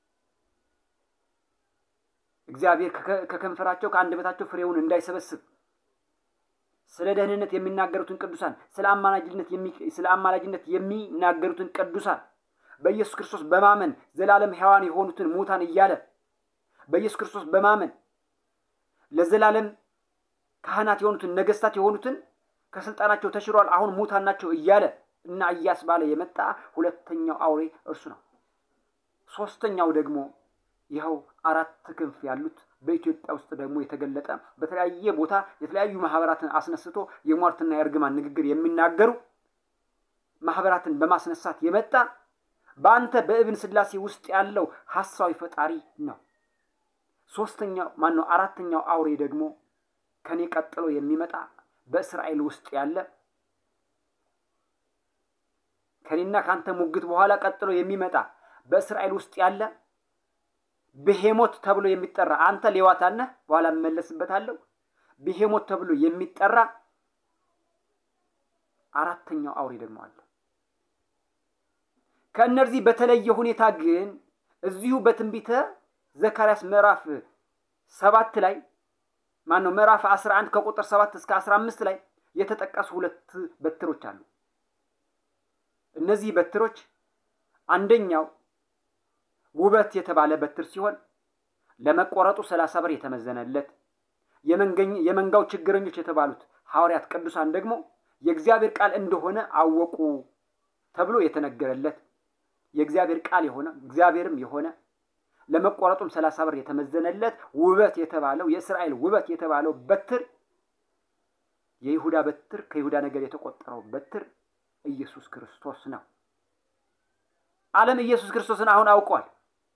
እግዚአብሔር ከከንፈራቸው ከአንደበታቸው ፍሬውን እንዳይሰበስብ ስለ ደህንነት የሚናገሩትን ቅዱሳን ስለ አማላጅነት የሚ ስለ አማላጅነት የሚናገሩትን ቅዱሳን በኢየሱስ ክርስቶስ በማመን ዘላለም ሕያዋን የሆኑትን ሙታን እያለ በኢየሱስ ክርስቶስ በማመን ለዘላለም ካህናት የሆኑትን ነገስታት የሆኑትን ከስልጣናቸው ተሽሯል አሁን ሙታን ናቸው እያለ እና እያስባለ የመጣ ሁለተኛው አውሬ እርሱ ነው። ሶስተኛው ደግሞ ይኸው አራት ክንፍ ያሉት በኢትዮጵያ ውስጥ ደግሞ የተገለጠ በተለያየ ቦታ የተለያዩ ማህበራትን አስነስቶ የሟርትና የርግማን ንግግር የሚናገሩ ማህበራትን በማስነሳት የመጣ በአንተ በእብን ስላሴ ውስጥ ያለው ሐሳዊ ፈጣሪ ነው። ሶስተኛው ማን ነው? አራተኛው አውሬ ደግሞ ከኔ ቀጥሎ የሚመጣ በእስራኤል ውስጥ ያለ ከኔና ካንተ ሙግት በኋላ ቀጥሎ የሚመጣ በእስራኤል ውስጥ ያለ ብሄሞት ተብሎ የሚጠራ አንተ ሌዋታን ነህ በኋላ መመለስበታለሁ ብሄሞት ተብሎ የሚጠራ አራተኛው አውሬ ደግሞ አለ። ከእነዚህ በተለየ ሁኔታ ግን እዚሁ በትንቢተ ዘካርያስ ምዕራፍ ሰባት ላይ ማን ነው ምዕራፍ አስራ አንድ ከቁጥር ሰባት እስከ አስራ አምስት ላይ የተጠቀሱ ሁለት በትሮች አሉ። እነዚህ በትሮች አንደኛው ውበት የተባለ በትር ሲሆን ለመቆረጡ ሰላሳ ብር የተመዘነለት የመንገኝ የመንጋው ችግረኞች የተባሉት ሐዋርያት ቅዱሳን ደግሞ የእግዚአብሔር ቃል እንደሆነ አወቁ ተብሎ የተነገረለት የእግዚአብሔር ቃል የሆነ እግዚአብሔርም የሆነ ለመቆረጡም ሰላሳ ብር የተመዘነለት ውበት የተባለው የእስራኤል ውበት የተባለው በትር የይሁዳ በትር ከይሁዳ ነገድ የተቆጠረው በትር ኢየሱስ ክርስቶስ ነው። ዓለም ኢየሱስ ክርስቶስን አሁን አውቋል።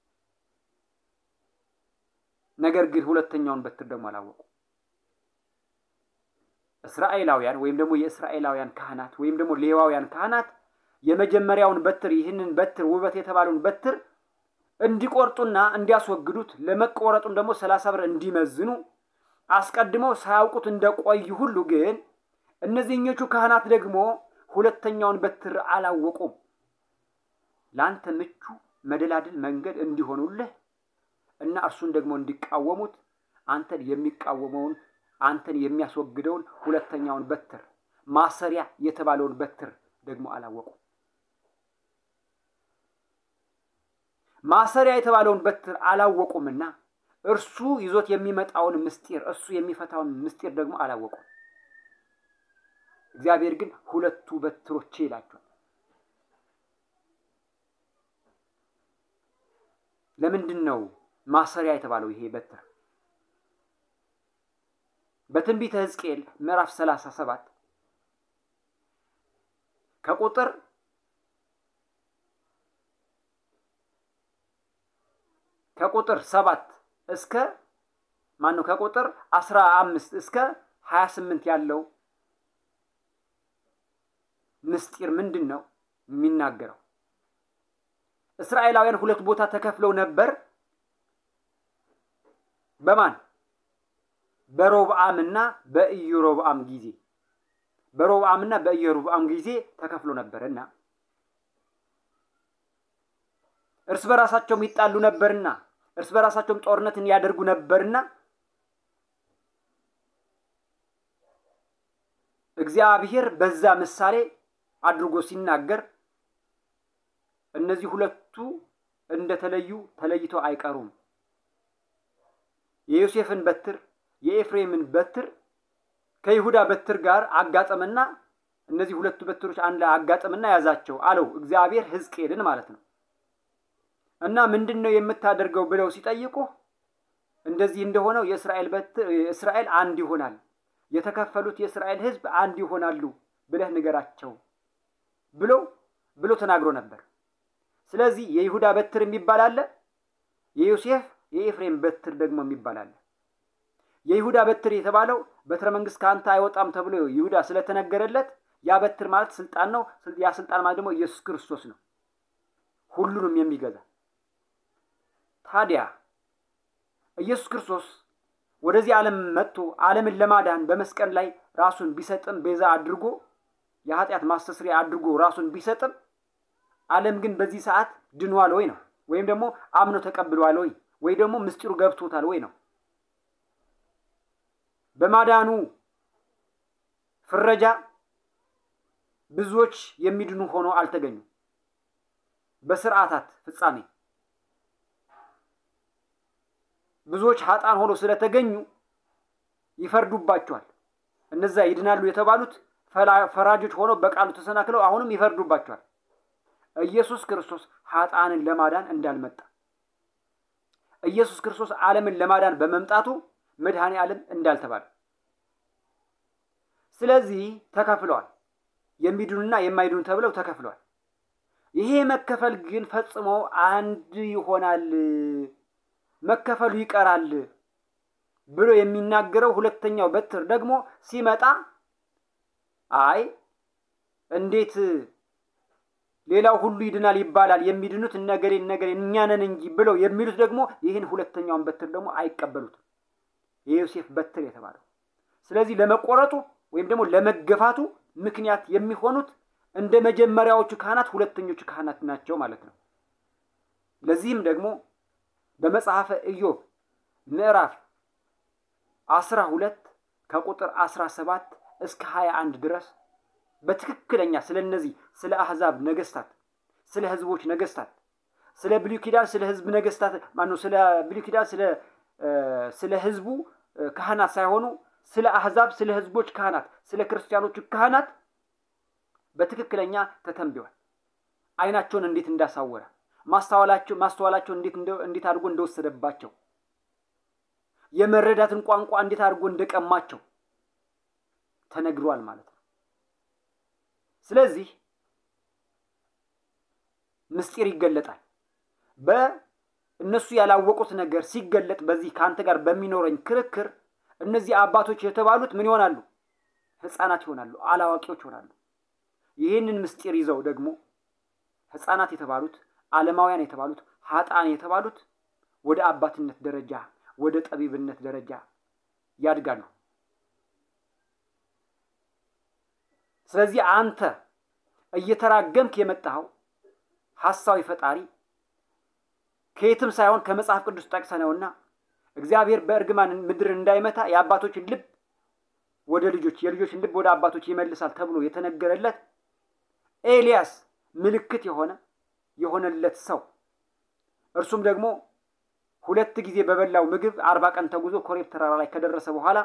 ነገር ግን ሁለተኛውን በትር ደግሞ አላወቁ። እስራኤላውያን ወይም ደግሞ የእስራኤላውያን ካህናት ወይም ደግሞ ሌዋውያን ካህናት የመጀመሪያውን በትር ይህንን በትር ውበት የተባለውን በትር እንዲቆርጡና እንዲያስወግዱት ለመቆረጡም ደግሞ ሰላሳ ብር እንዲመዝኑ አስቀድመው ሳያውቁት እንደቆዩ ሁሉ ግን እነዚህኞቹ ካህናት ደግሞ ሁለተኛውን በትር አላወቁም። ላንተ ምቹ መደላድል መንገድ እንዲሆኑልህ እና እርሱን ደግሞ እንዲቃወሙት አንተን የሚቃወመውን አንተን የሚያስወግደውን ሁለተኛውን በትር ማሰሪያ የተባለውን በትር ደግሞ አላወቁም። ማሰሪያ የተባለውን በትር አላወቁምና እርሱ ይዞት የሚመጣውን ምስጢር እሱ የሚፈታውን ምስጢር ደግሞ አላወቁም። እግዚአብሔር ግን ሁለቱ በትሮች ይላቸዋል። ለምንድን ነው ማሰሪያ የተባለው ይሄ በትር? በትንቢተ ሕዝቅኤል ምዕራፍ ሰላሳ ሰባት ከቁጥር ከቁጥር ሰባት እስከ ማን ነው ከቁጥር አስራ አምስት እስከ ሃያ ስምንት ያለው ምስጢር ምንድነው የሚናገረው? እስራኤላውያን ሁለት ቦታ ተከፍለው ነበር። በማን? በሮብዓምና በኢዮሮብዓም ጊዜ በሮብዓምና በኢዮሮብዓም ጊዜ ተከፍሎ ነበርና እርስ በራሳቸው ይጣሉ ነበርና እርስ በራሳቸው ጦርነትን ያደርጉ ነበርና እግዚአብሔር በዛ ምሳሌ አድርጎ ሲናገር እነዚህ ሁለቱ እንደተለዩ ተለይተው አይቀሩም። የዮሴፍን በትር የኤፍሬምን በትር ከይሁዳ በትር ጋር አጋጠመና እነዚህ ሁለቱ በትሮች አንድ ላይ አጋጠመና ያዛቸው አለው እግዚአብሔር ሕዝቅኤልን ማለት ነው። እና ምንድነው የምታደርገው ብለው ሲጠይቁ እንደዚህ እንደሆነው የእስራኤል በትር እስራኤል አንድ ይሆናል፣ የተከፈሉት የእስራኤል ሕዝብ አንድ ይሆናሉ ብለህ ንገራቸው ብሎ ብሎ ተናግሮ ነበር። ስለዚህ የይሁዳ በትር የሚባል አለ፣ የዮሴፍ የኤፍሬም በትር ደግሞ የሚባል አለ። የይሁዳ በትር የተባለው በትረ መንግስት ካንተ አይወጣም ተብሎ ይሁዳ ስለተነገረለት ያ በትር ማለት ስልጣን ነው። ያ ስልጣን ማለት ደግሞ ኢየሱስ ክርስቶስ ነው፣ ሁሉንም የሚገዛ። ታዲያ ኢየሱስ ክርስቶስ ወደዚህ ዓለም መጥቶ ዓለምን ለማዳን በመስቀል ላይ ራሱን ቢሰጥም ቤዛ አድርጎ የኃጢአት ማስተስሪያ አድርጎ ራሱን ቢሰጥም ዓለም ግን በዚህ ሰዓት ድኗል ወይ ነው? ወይም ደግሞ አምኖ ተቀብሏል ወይ? ወይ ደግሞ ምስጢሩ ገብቶታል ወይ ነው? በማዳኑ ፍረጃ ብዙዎች የሚድኑ ሆኖ አልተገኙም። በስርዓታት ፍጻሜ ብዙዎች ኃጣን ሆኖ ስለተገኙ ይፈርዱባቸዋል። እነዛ ይድናሉ የተባሉት ፈራጆች ሆኖ በቃሉ ተሰናክለው አሁንም ይፈርዱባቸዋል። ኢየሱስ ክርስቶስ ኃጣንን ለማዳን እንዳልመጣ ኢየሱስ ክርስቶስ ዓለምን ለማዳን በመምጣቱ መድኃኔ ዓለም እንዳልተባለ ስለዚህ ተከፍለዋል። የሚድኑና የማይድኑ ተብለው ተከፍለዋል። ይሄ መከፈል ግን ፈጽሞ አንድ ይሆናል፣ መከፈሉ ይቀራል ብሎ የሚናገረው ሁለተኛው በትር ደግሞ ሲመጣ አይ እንዴት ሌላው ሁሉ ይድናል ይባላል፣ የሚድኑት ነገሬ ነገሬ እኛ ነን እንጂ ብለው የሚሉት ደግሞ ይህን ሁለተኛውን በትር ደግሞ አይቀበሉትም፣ የዮሴፍ በትር የተባለው። ስለዚህ ለመቆረጡ ወይም ደግሞ ለመገፋቱ ምክንያት የሚሆኑት እንደ መጀመሪያዎቹ ካህናት ሁለተኞቹ ካህናት ናቸው ማለት ነው። ለዚህም ደግሞ በመጽሐፈ ኢዮብ ምዕራፍ አስራ ሁለት ከቁጥር አስራ ሰባት እስከ ሃያ አንድ ድረስ በትክክለኛ ስለነዚህ ስለ አህዛብ ነገስታት ስለ ህዝቦች ነገስታት ስለ ብሉይ ኪዳን ስለ ህዝብ ነገስታት ማን ነው ስለ ብሉይ ኪዳን ስለ ስለ ህዝቡ ካህናት ሳይሆኑ ስለ አህዛብ ስለ ህዝቦች ካህናት ስለ ክርስቲያኖች ካህናት በትክክለኛ ተተንብየዋል። አይናቸውን እንዴት እንዳሳወረ ማስተዋላቸው ማስተዋላቸው እንዴት እንዴት አድርጎ እንደወሰደባቸው የመረዳትን ቋንቋ እንዴት አድርጎ እንደቀማቸው ተነግሯል ማለት ነው። ስለዚህ ምስጢር ይገለጣል። በእነሱ ያላወቁት ነገር ሲገለጥ በዚህ ካንተ ጋር በሚኖረኝ ክርክር እነዚህ አባቶች የተባሉት ምን ይሆናሉ? ሕፃናት ይሆናሉ፣ አላዋቂዎች ይሆናሉ። ይህንን ምስጢር ይዘው ደግሞ ሕፃናት የተባሉት ዓለማውያን የተባሉት ኃጥአን የተባሉት ወደ አባትነት ደረጃ ወደ ጠቢብነት ደረጃ ያድጋሉ። ስለዚህ አንተ እየተራገምክ የመጣው ሐሳዊ ፈጣሪ ከየትም ሳይሆን ከመጽሐፍ ቅዱስ ጠቅሰነውና እግዚአብሔር በእርግማን ምድር እንዳይመታ የአባቶችን ልብ ወደ ልጆች የልጆችን ልብ ወደ አባቶች ይመልሳል ተብሎ የተነገረለት ኤልያስ ምልክት የሆነ የሆነለት ሰው እርሱም ደግሞ ሁለት ጊዜ በበላው ምግብ አርባ ቀን ተጉዞ ኮሬብ ተራራ ላይ ከደረሰ በኋላ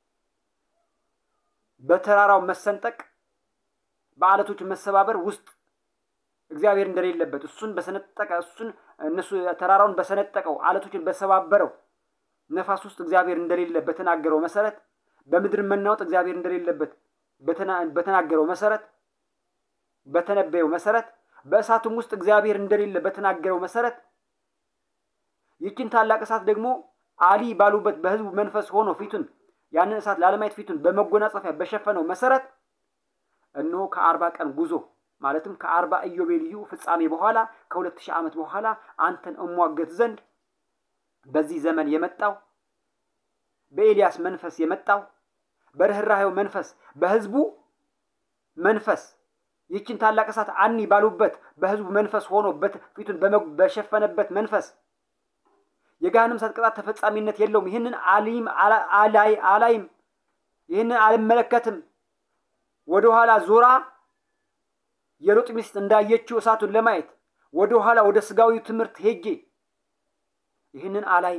በተራራው መሰንጠቅ በአለቶች መሰባበር ውስጥ እግዚአብሔር እንደሌለበት እሱን በሰነጠቀ እሱን እነሱ ተራራውን በሰነጠቀው አለቶችን በሰባበረው ነፋስ ውስጥ እግዚአብሔር እንደሌለበት ተናገረው መሰረት በምድር መናወጥ እግዚአብሔር እንደሌለበት በተናገረው መሰረት በተነበየው መሰረት በእሳቱም ውስጥ እግዚአብሔር እንደሌለበት ተናገረው መሰረት ይህችን ታላቅ እሳት ደግሞ አሊ ባሉበት በህዝቡ መንፈስ ሆኖ ፊቱን ያንን እሳት ላለማየት ፊቱን በመጎናጸፊያ በሸፈነው መሰረት እነሆ ከአርባ ቀን ጉዞ ማለትም ከአርባ ኢዮቤልዩ ፍጻሜ በኋላ ከሁለት ሺህ ዓመት በኋላ አንተን እሟገት ዘንድ በዚህ ዘመን የመጣው በኤልያስ መንፈስ የመጣው በርህራሄው መንፈስ በህዝቡ መንፈስ ይህችን ታላቅ እሳት አኒ ባሉበት በህዝቡ መንፈስ ሆኖ ፊቱን በሸፈነበት መንፈስ የገሃነም እሳት ቅጣት ተፈጻሚነት የለውም ይህንን አሊም አላይ አላይም ይህንን አልመለከትም ወደ ኋላ ዞራ የሎጥ ሚስት እንዳየችው እሳቱን ለማየት ወደ ኋላ ወደ ስጋዊው ትምህርት ሄጄ ይህንን አላይም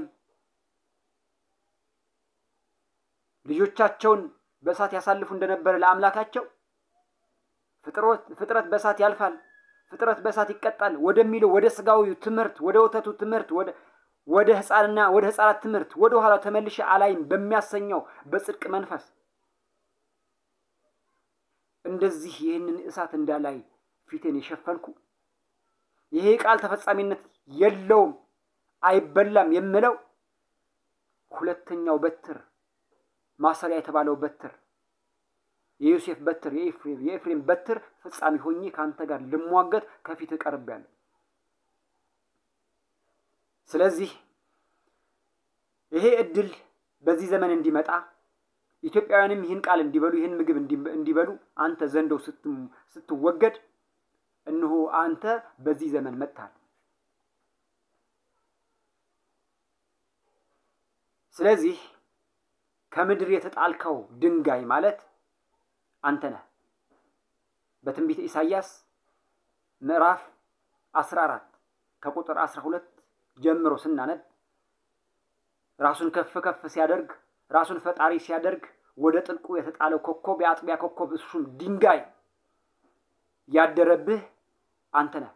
ልጆቻቸውን በእሳት ያሳልፉ እንደነበረ ለአምላካቸው ፍጥረት ፍጥረት በእሳት ያልፋል ፍጥረት በእሳት ይቀጣል ወደሚለው ወደ ስጋዊው ትምህርት ወደ ወተቱ ትምህርት ወደ ወደ ህፃንና ወደ ህፃናት ትምህርት ወደ ኋላ ተመልሼ አላይም በሚያሰኘው በጽድቅ መንፈስ እንደዚህ ይህንን እሳት እንዳላይ ፊቴን የሸፈንኩ ይሄ ቃል ተፈጻሚነት የለውም አይበላም የምለው ሁለተኛው በትር ማሰሪያ የተባለው በትር የዮሴፍ በትር የኤፍሬም የኤፍሬም በትር ፍጻሜ ሆኜ ካንተ ጋር ልሟገት ከፊት ቀርቤያለሁ። ስለዚህ ይሄ እድል በዚህ ዘመን እንዲመጣ ኢትዮጵያውያንም ይህን ቃል እንዲበሉ ይህን ምግብ እንዲበሉ አንተ ዘንዶው ስትወገድ እነሆ አንተ በዚህ ዘመን መጥተሃል። ስለዚህ ከምድር የተጣልከው ድንጋይ ማለት አንተ ነህ። በትንቢተ ኢሳይያስ ምዕራፍ አስራ አራት ከቁጥር አስራ ሁለት ጀምሮ ስናነብ ራሱን ከፍ ከፍ ሲያደርግ ራሱን ፈጣሪ ሲያደርግ ወደ ጥልቁ የተጣለው ኮከብ የአጥቢያ ኮከብ እሱም ድንጋይ ያደረብህ አንተ ነህ።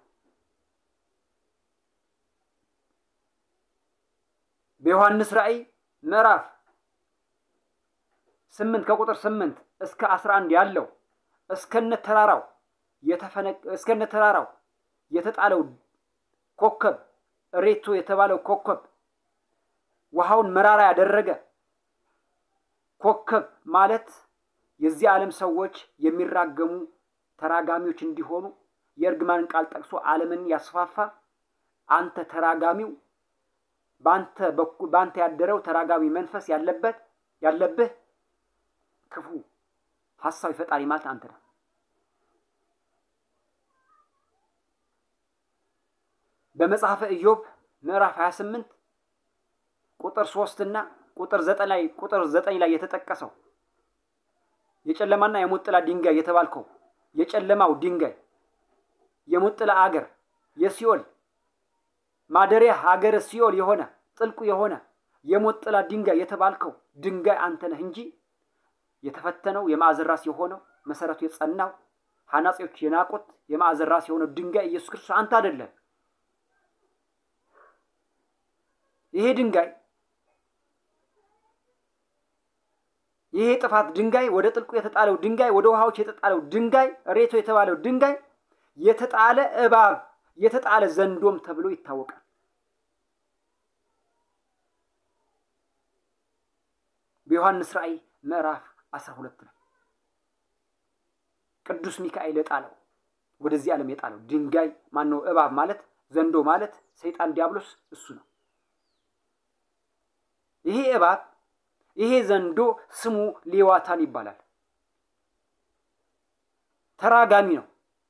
በዮሐንስ ራእይ ምዕራፍ ስምንት ከቁጥር ስምንት እስከ አስራ አንድ ያለው እስከነ ተራራው የተፈነቀ እስከነ ተራራው የተጣለው ኮከብ ሬቶ የተባለው ኮከብ ውሃውን መራራ ያደረገ ኮከብ ማለት የዚህ ዓለም ሰዎች የሚራገሙ ተራጋሚዎች እንዲሆኑ የእርግማንን ቃል ጠቅሶ ዓለምን ያስፋፋ አንተ ተራጋሚው ባንተ በኩል ባንተ ያደረው ተራጋሚ መንፈስ ያለበት ያለብህ ክፉ ሐሳዊ ፈጣሪ ማለት አንተ ነህ። በመጽሐፈ ኢዮብ ምዕራፍ ሃያ ስምንት ቁጥር ሶስት እና ቁጥር ዘጠኝ ላይ ቁጥር ዘጠኝ ላይ የተጠቀሰው የጨለማና የሞት ጥላ ድንጋይ የተባልከው የጨለማው ድንጋይ የሞት ጥላ አገር የሲኦል ማደሪያ ሀገር ሲኦል የሆነ ጥልቁ የሆነ የሞት ጥላ ድንጋይ የተባልከው ድንጋይ አንተ ነህ እንጂ የተፈተነው የማዕዘን ራስ የሆነው መሰረቱ የጸናው ሐናጺዎች የናቁት የማዕዘን ራስ የሆነው ድንጋይ ኢየሱስ ክርስቶስ አንተ አይደለም። ይሄ ድንጋይ ይሄ ጥፋት ድንጋይ ወደ ጥልቁ የተጣለው ድንጋይ ወደ ውሃዎች የተጣለው ድንጋይ ሬቶ የተባለው ድንጋይ የተጣለ እባብ የተጣለ ዘንዶም ተብሎ ይታወቃል። በዮሐንስ ራእይ ምዕራፍ አስራ ሁለት ላይ ቅዱስ ሚካኤል የጣለው ወደዚህ ዓለም የጣለው ድንጋይ ማን ነው? እባብ ማለት ዘንዶ ማለት ሰይጣን ዲያብሎስ እሱ ነው። ይሄ እባብ ይሄ ዘንዶ ስሙ ሌዋታን ይባላል። ተራጋሚ ነው።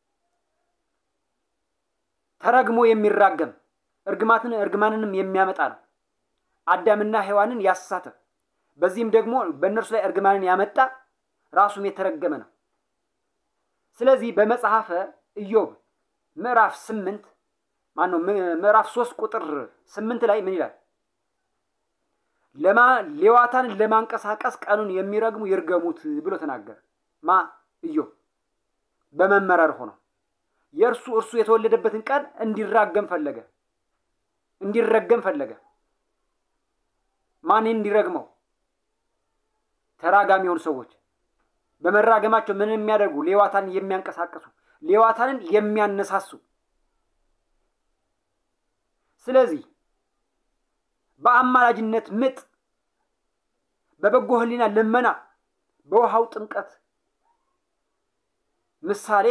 ተረግሞ የሚራገም እርግማትን እርግማንንም የሚያመጣ ነው። አዳምና ሔዋንን ያሳተ በዚህም ደግሞ በእነርሱ ላይ እርግማንን ያመጣ ራሱም የተረገመ ነው። ስለዚህ በመጽሐፈ ኢዮብ ምዕራፍ ስምንት ማን ነው ምዕራፍ ሶስት ቁጥር ስምንት ላይ ምን ይላል? ለማ ሌዋታንን ለማንቀሳቀስ ቀኑን የሚረግሙ ይርገሙት ብሎ ተናገረ። ማ ኢዮብ በመመረር ሆኖ የእርሱ እርሱ የተወለደበትን ቀን እንዲራገም ፈለገ እንዲረገም ፈለገ። ማን እንዲረግመው? ተራጋሚውን ሰዎች በመራገማቸው ምን የሚያደርጉ? ሌዋታንን የሚያንቀሳቅሱ ሌዋታንን የሚያነሳሱ። ስለዚህ በአማላጅነት ምጥ በበጎ ህሊና ልመና በውሃው ጥምቀት ምሳሌ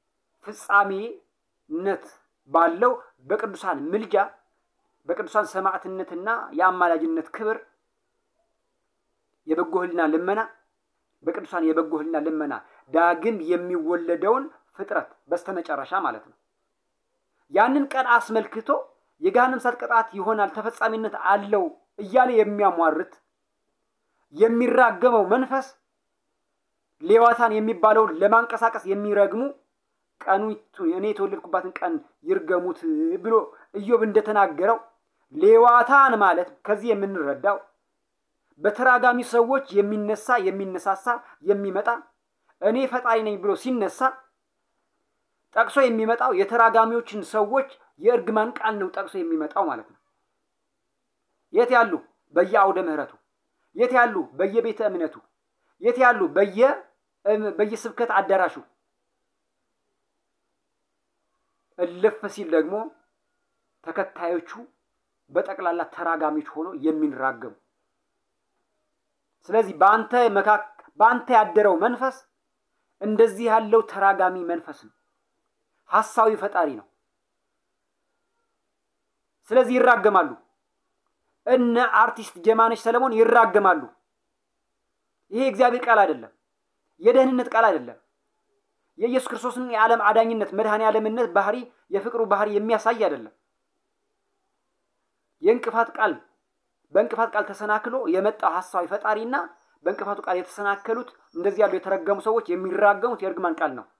ፍጻሜነት ባለው በቅዱሳን ምልጃ በቅዱሳን ሰማዕትነትና የአማላጅነት ክብር የበጎ ህሊና ልመና በቅዱሳን የበጎ ህሊና ልመና ዳግም የሚወለደውን ፍጥረት በስተመጨረሻ ማለት ነው ያንን ቀን አስመልክቶ የገሃነም እሳት ቅጣት ይሆናል ተፈጻሚነት አለው እያለ የሚያሟርት የሚራገመው መንፈስ ሌዋታን የሚባለው ለማንቀሳቀስ የሚረግሙ ቀኑ እኔ የተወለድኩባትን ቀን ይርገሙት ብሎ ኢዮብ እንደተናገረው ሌዋታን ማለት ከዚህ የምንረዳው በተራጋሚ ሰዎች የሚነሳ የሚነሳሳ የሚመጣ እኔ ፈጣሪ ነኝ ብሎ ሲነሳ ጠቅሶ የሚመጣው የተራጋሚዎችን ሰዎች የእርግማን ቃል ነው ጠቅሶ የሚመጣው ማለት ነው። የት ያሉ? በየአውደ ምህረቱ። የት ያሉ? በየቤተ እምነቱ። የት ያሉ? በየ በየስብከት አዳራሹ። እልፍ ሲል ደግሞ ተከታዮቹ በጠቅላላ ተራጋሚዎች ሆኖ የሚንራገሙ። ስለዚህ በአንተ መካከ በአንተ ያደረው መንፈስ እንደዚህ ያለው ተራጋሚ መንፈስ ነው። ሐሳዊ ፈጣሪ ነው። ስለዚህ ይራገማሉ። እነ አርቲስት ጀማነሽ ሰለሞን ይራገማሉ። ይሄ እግዚአብሔር ቃል አይደለም። የደህንነት ቃል አይደለም። የኢየሱስ ክርስቶስን የዓለም አዳኝነት መድኃኔ ዓለምነት ባህሪ የፍቅሩ ባህሪ የሚያሳይ አይደለም። የእንቅፋት ቃል በእንቅፋት ቃል ተሰናክሎ የመጣው ሐሳዊ ፈጣሪና በእንቅፋቱ ቃል የተሰናከሉት እንደዚህ ያሉ የተረገሙ ሰዎች የሚራገሙት የእርግማን ቃል ነው።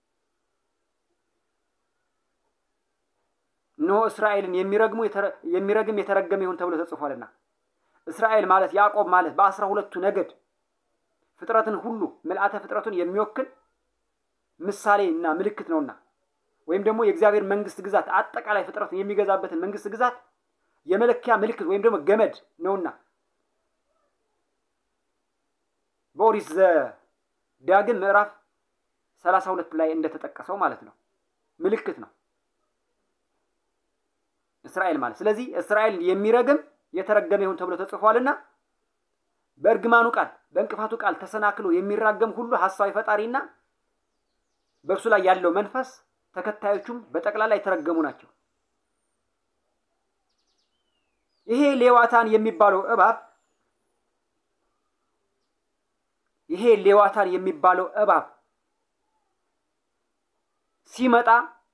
ኖ እስራኤልን የሚረግሙ የሚረግም የተረገመ ይሁን ተብሎ ተጽፏልና እስራኤል ማለት ያዕቆብ ማለት በአስራ ሁለቱ ነገድ ፍጥረትን ሁሉ መልአተ ፍጥረቱን የሚወክል ምሳሌና ምልክት ነውና ወይም ደግሞ የእግዚአብሔር መንግስት ግዛት አጠቃላይ ፍጥረትን የሚገዛበትን መንግስት ግዛት የመለኪያ ምልክት ወይም ደግሞ ገመድ ነውና በኦሪት ዘዳግም ምዕራፍ ሰላሳ ሁለት ላይ እንደተጠቀሰው ማለት ነው ምልክት ነው እስራኤል ማለት። ስለዚህ እስራኤል የሚረግም የተረገመ ይሁን ተብሎ ተጽፏልና በእርግማኑ ቃል በእንቅፋቱ ቃል ተሰናክሎ የሚራገም ሁሉ ሐሳዊ ፈጣሪና በእርሱ ላይ ያለው መንፈስ ተከታዮቹም በጠቅላላ የተረገሙ ናቸው። ይሄ ሌዋታን የሚባለው እባብ ይሄ ሌዋታን የሚባለው እባብ ሲመጣ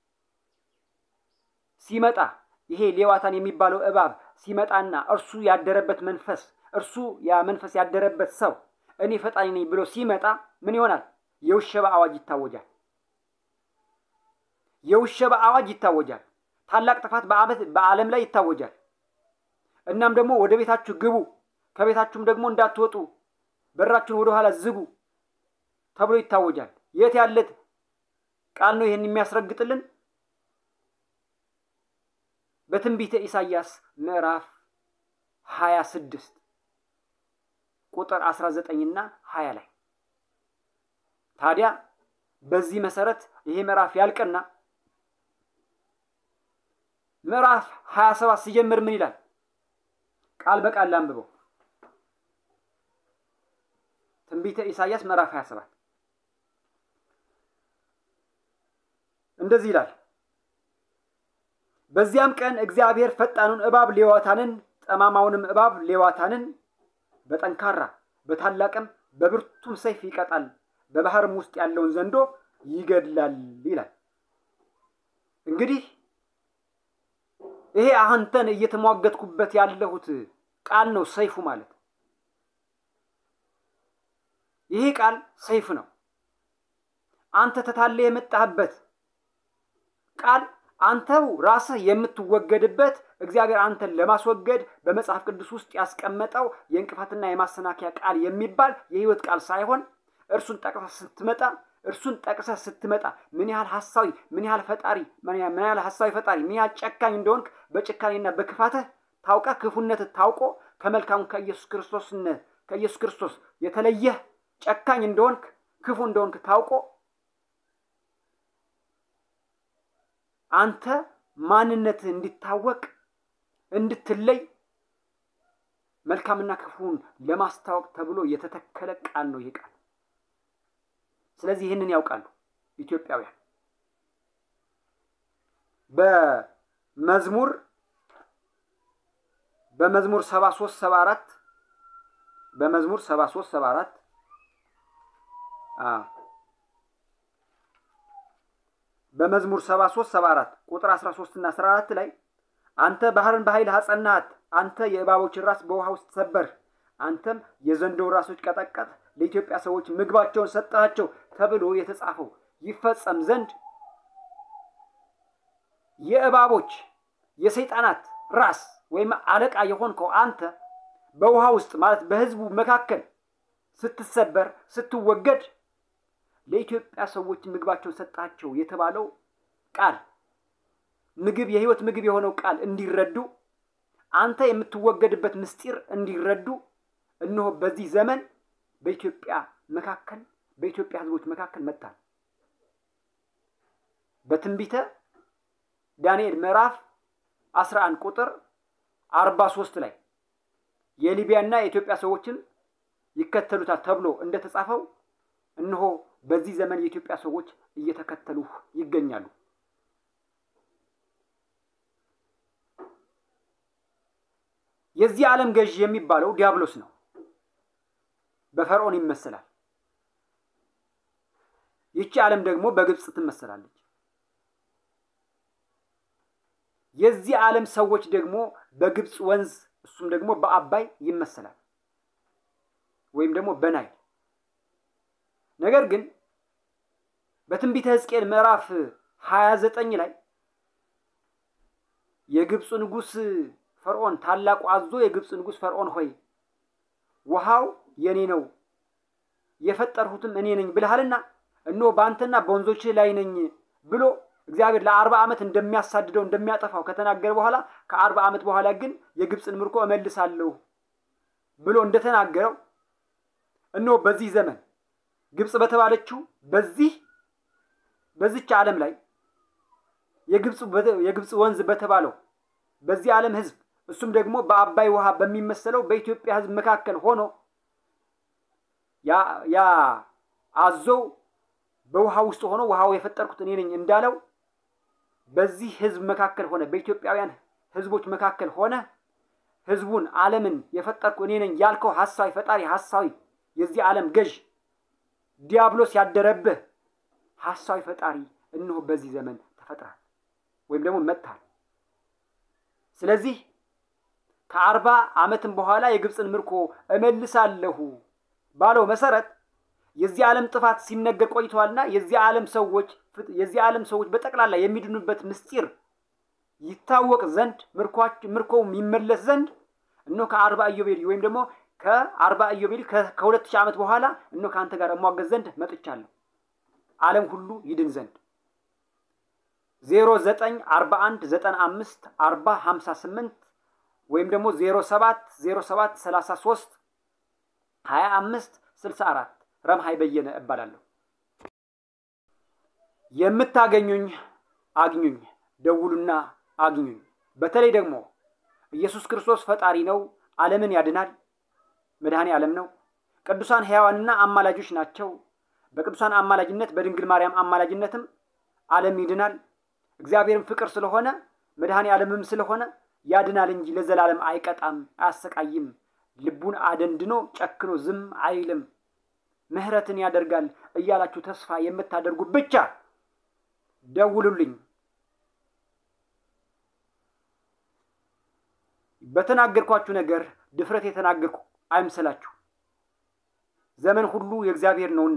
ሲመጣ ይሄ ሌዋታን የሚባለው እባብ ሲመጣና እርሱ ያደረበት መንፈስ እርሱ ያ መንፈስ ያደረበት ሰው እኔ ፈጣሪ ነኝ ብሎ ሲመጣ ምን ይሆናል? የውሸባ አዋጅ ይታወጃል። የውሸባ አዋጅ ይታወጃል። ታላቅ ጥፋት በአመት በዓለም ላይ ይታወጃል። እናም ደግሞ ወደ ቤታችሁ ግቡ ከቤታችሁም ደግሞ እንዳትወጡ በራችሁን ወደ ኋላ ዝጉ ተብሎ ይታወጃል። የት ያለት ቃል ነው ይሄን የሚያስረግጥልን? በትንቢተ ኢሳይያስ ምዕራፍ ሃያ ስድስት ቁጥር አስራ ዘጠኝ እና ሃያ ላይ ታዲያ በዚህ መሰረት ይሄ ምዕራፍ ያልቀና ምዕራፍ ሃያ ሰባት ሲጀምር ምን ይላል? ቃል በቃል ላንብበው። ትንቢተ ኢሳይያስ ምዕራፍ ሃያ ሰባት እንደዚህ ይላል። በዚያም ቀን እግዚአብሔር ፈጣኑን እባብ ሌዋታንን ጠማማውንም እባብ ሌዋታንን በጠንካራ በታላቅም በብርቱም ሰይፍ ይቀጣል፣ በባህርም ውስጥ ያለውን ዘንዶ ይገድላል ይላል። እንግዲህ ይሄ አንተን እየተሟገትኩበት ያለሁት ቃል ነው ሰይፉ ማለት። ይሄ ቃል ሰይፍ ነው። አንተ ተታለ የመጣህበት ቃል አንተው ራስህ የምትወገድበት እግዚአብሔር አንተን ለማስወገድ በመጽሐፍ ቅዱስ ውስጥ ያስቀመጠው የእንቅፋትና የማሰናከያ ቃል የሚባል የህይወት ቃል ሳይሆን እርሱን ጠቅሰህ ስትመጣ እርሱን ጠቅሰህ ስትመጣ ምን ያህል ሐሳዊ ምን ያህል ፈጣሪ ምን ያህል ሐሳዊ ፈጣሪ ምን ያህል ጨካኝ እንደሆንክ በጭካኔና በክፋትህ ታውቀህ ክፉነትህ ታውቆ ከመልካሙ ከኢየሱስ ክርስቶስነ ከኢየሱስ ክርስቶስ የተለየህ ጨካኝ እንደሆንክ ክፉ እንደሆንክ ታውቆ አንተ ማንነትህ እንዲታወቅ እንድትለይ መልካምና ክፉን ለማስታወቅ ተብሎ የተተከለ ቃል ነው ይሄ ቃል። ስለዚህ ይሄንን ያውቃሉ ኢትዮጵያውያን። በመዝሙር በመዝሙር ሰባ ሶስት ሰባ አራት በመዝሙር ሰባ ሶስት ሰባ አራት አ በመዝሙር ሰባ ሶስት ሰባ አራት ቁጥር አስራ ሶስት እና አስራ አራት ላይ አንተ ባህርን በኃይል አጸናት፣ አንተ የእባቦችን ራስ በውሃ ውስጥ ሰበር፣ አንተም የዘንዶ ራሶች ቀጠቀጥ፣ ለኢትዮጵያ ሰዎች ምግባቸውን ሰጣቸው ተብሎ የተጻፈው ይፈጸም ዘንድ የእባቦች የሰይጣናት ራስ ወይም አለቃ የሆንከው አንተ በውሃ ውስጥ ማለት በህዝቡ መካከል ስትሰበር ስትወገድ ለኢትዮጵያ ሰዎች ምግባቸውን ሰጣቸው የተባለው ቃል ምግብ የህይወት ምግብ የሆነው ቃል እንዲረዱ አንተ የምትወገድበት ምስጢር እንዲረዱ እነሆ በዚህ ዘመን በኢትዮጵያ መካከል በኢትዮጵያ ህዝቦች መካከል መጣል። በትንቢተ ዳንኤል ምዕራፍ አስራ አንድ ቁጥር አርባ ሶስት ላይ የሊቢያና የኢትዮጵያ ሰዎችን ይከተሉታል ተብሎ እንደተጻፈው እነሆ በዚህ ዘመን የኢትዮጵያ ሰዎች እየተከተሉ ይገኛሉ። የዚህ ዓለም ገዥ የሚባለው ዲያብሎስ ነው። በፈርዖን ይመስላል። ይህች ዓለም ደግሞ በግብጽ ትመስላለች። የዚህ ዓለም ሰዎች ደግሞ በግብጽ ወንዝ እሱም ደግሞ በአባይ ይመስላል ወይም ደግሞ በናይል። ነገር ግን በትንቢተ ሕዝቅኤል ምዕራፍ ሃያ ዘጠኝ ላይ የግብጽ ንጉስ ፈርዖን ታላቁ አዞ የግብጽ ንጉስ ፈርዖን ሆይ ውሃው የኔ ነው የፈጠርሁትም እኔ ነኝ ብለሃልና እነሆ ባንተና በወንዞች ላይ ነኝ ብሎ እግዚአብሔር ለአርባ ዓመት እንደሚያሳድደው እንደሚያጠፋው ከተናገረ በኋላ ከአርባ ዓመት በኋላ ግን የግብጽን ምርኮ እመልሳለሁ ብሎ እንደተናገረው እነሆ በዚህ ዘመን ግብጽ በተባለችው በዚህ በዚች ዓለም ላይ የግብጽ የግብጽ ወንዝ በተባለው በዚህ ዓለም ህዝብ እሱም ደግሞ በአባይ ውሃ በሚመስለው በኢትዮጵያ ህዝብ መካከል ሆኖ ያ ያ አዞ በውሃ ውስጥ ሆኖ ውሃው የፈጠርኩት እኔ ነኝ እንዳለው በዚህ ህዝብ መካከል ሆነ በኢትዮጵያውያን ህዝቦች መካከል ሆነ ህዝቡን ዓለምን የፈጠርኩ እኔ ነኝ ያልከው ሐሳዊ ፈጣሪ ሐሳዊ የዚህ ዓለም ገዥ ዲያብሎስ ያደረብህ ሐሳዊ ፈጣሪ እነሆ በዚህ ዘመን ተፈጥሯል ወይም ደግሞ መጥቷል። ስለዚህ ከአርባ ዓመትም በኋላ የግብጽን ምርኮ እመልሳለሁ ባለው መሰረት የዚህ ዓለም ጥፋት ሲነገር ቆይቷልና የዚህ ዓለም ሰዎች የዚህ ዓለም ሰዎች በጠቅላላ የሚድኑበት ምስጢር ይታወቅ ዘንድ ምርኮች ምርኮው ይመለስ ዘንድ እነሆ ከአርባ ኢዮቤልዩ ወይም ደግሞ ከአርባ ኢዮቤልዩ ከሁለት ሺህ ዓመት በኋላ እነሆ ካንተ ጋር እሟገት ዘንድ መጥቻለሁ ዓለም ሁሉ ይድን ዘንድ ዜሮ ዘጠኝ አርባ አንድ ዘጠና አምስት አርባ ሃምሳ ስምንት ወይም ደግሞ ዜሮ ሰባት ዜሮ ሰባት ሰላሳ ሶስት ሀያ አምስት ስልሳ አራት ረምሃይ በየነ እባላለሁ። የምታገኙኝ አግኙኝ፣ ደውሉና አግኙኝ። በተለይ ደግሞ ኢየሱስ ክርስቶስ ፈጣሪ ነው፣ ዓለምን ያድናል፣ መድኃኔ ዓለም ነው። ቅዱሳን ሕያዋንና አማላጆች ናቸው። በቅዱሳን አማላጅነት በድንግል ማርያም አማላጅነትም ዓለም ይድናል። እግዚአብሔርም ፍቅር ስለሆነ መድኃኔ ዓለምም ስለሆነ ያድናል እንጂ ለዘላለም አይቀጣም፣ አያሰቃይም። ልቡን አደንድኖ ጨክኖ ዝም አይልም፣ ምህረትን ያደርጋል እያላችሁ ተስፋ የምታደርጉ ብቻ ደውሉልኝ። በተናገርኳችሁ ነገር ድፍረት የተናገርኩ አይምሰላችሁ። ዘመን ሁሉ የእግዚአብሔር ነውና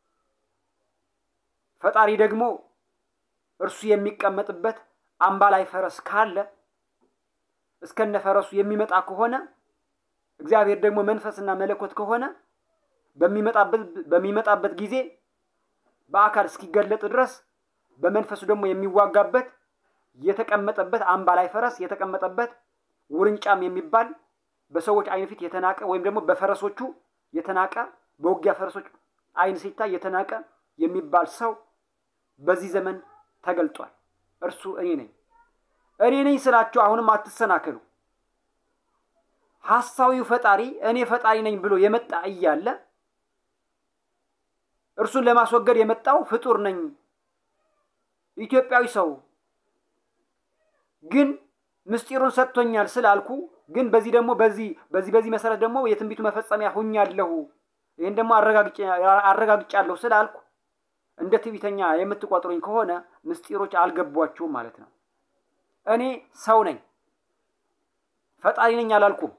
ፈጣሪ ደግሞ እርሱ የሚቀመጥበት አምባ ላይ ፈረስ ካለ እስከነ ፈረሱ የሚመጣ ከሆነ እግዚአብሔር ደግሞ መንፈስና መለኮት ከሆነ በሚመጣበት በሚመጣበት ጊዜ በአካል እስኪገለጥ ድረስ በመንፈሱ ደግሞ የሚዋጋበት የተቀመጠበት አምባ ላይ ፈረስ የተቀመጠበት ውርንጫም የሚባል በሰዎች አይን ፊት የተናቀ ወይም ደግሞ በፈረሶቹ የተናቀ በውጊያ ፈረሶች አይን ሲታይ የተናቀ የሚባል ሰው በዚህ ዘመን ተገልጧል። እርሱ እኔ ነኝ። እኔ ነኝ ስላችሁ አሁንም አትሰናከሉ። ሐሳዊው ፈጣሪ እኔ ፈጣሪ ነኝ ብሎ የመጣ እያለ እርሱን ለማስወገድ የመጣው ፍጡር ነኝ ኢትዮጵያዊ ሰው ግን ምስጢሩን ሰጥቶኛል ስላልኩ ግን በዚህ ደግሞ በዚህ በዚህ በዚህ መሰረት ደግሞ የትንቢቱ መፈጸሚያ ሆኛለሁ ይሄን ደግሞ አረጋግጬ አረጋግጫለሁ ስላልኩ እንደ ትዕቢተኛ የምትቆጥሩኝ ከሆነ ምስጢሮች አልገቧችሁም ማለት ነው። እኔ ሰው ነኝ፣ ፈጣሪ ነኝ አላልኩም።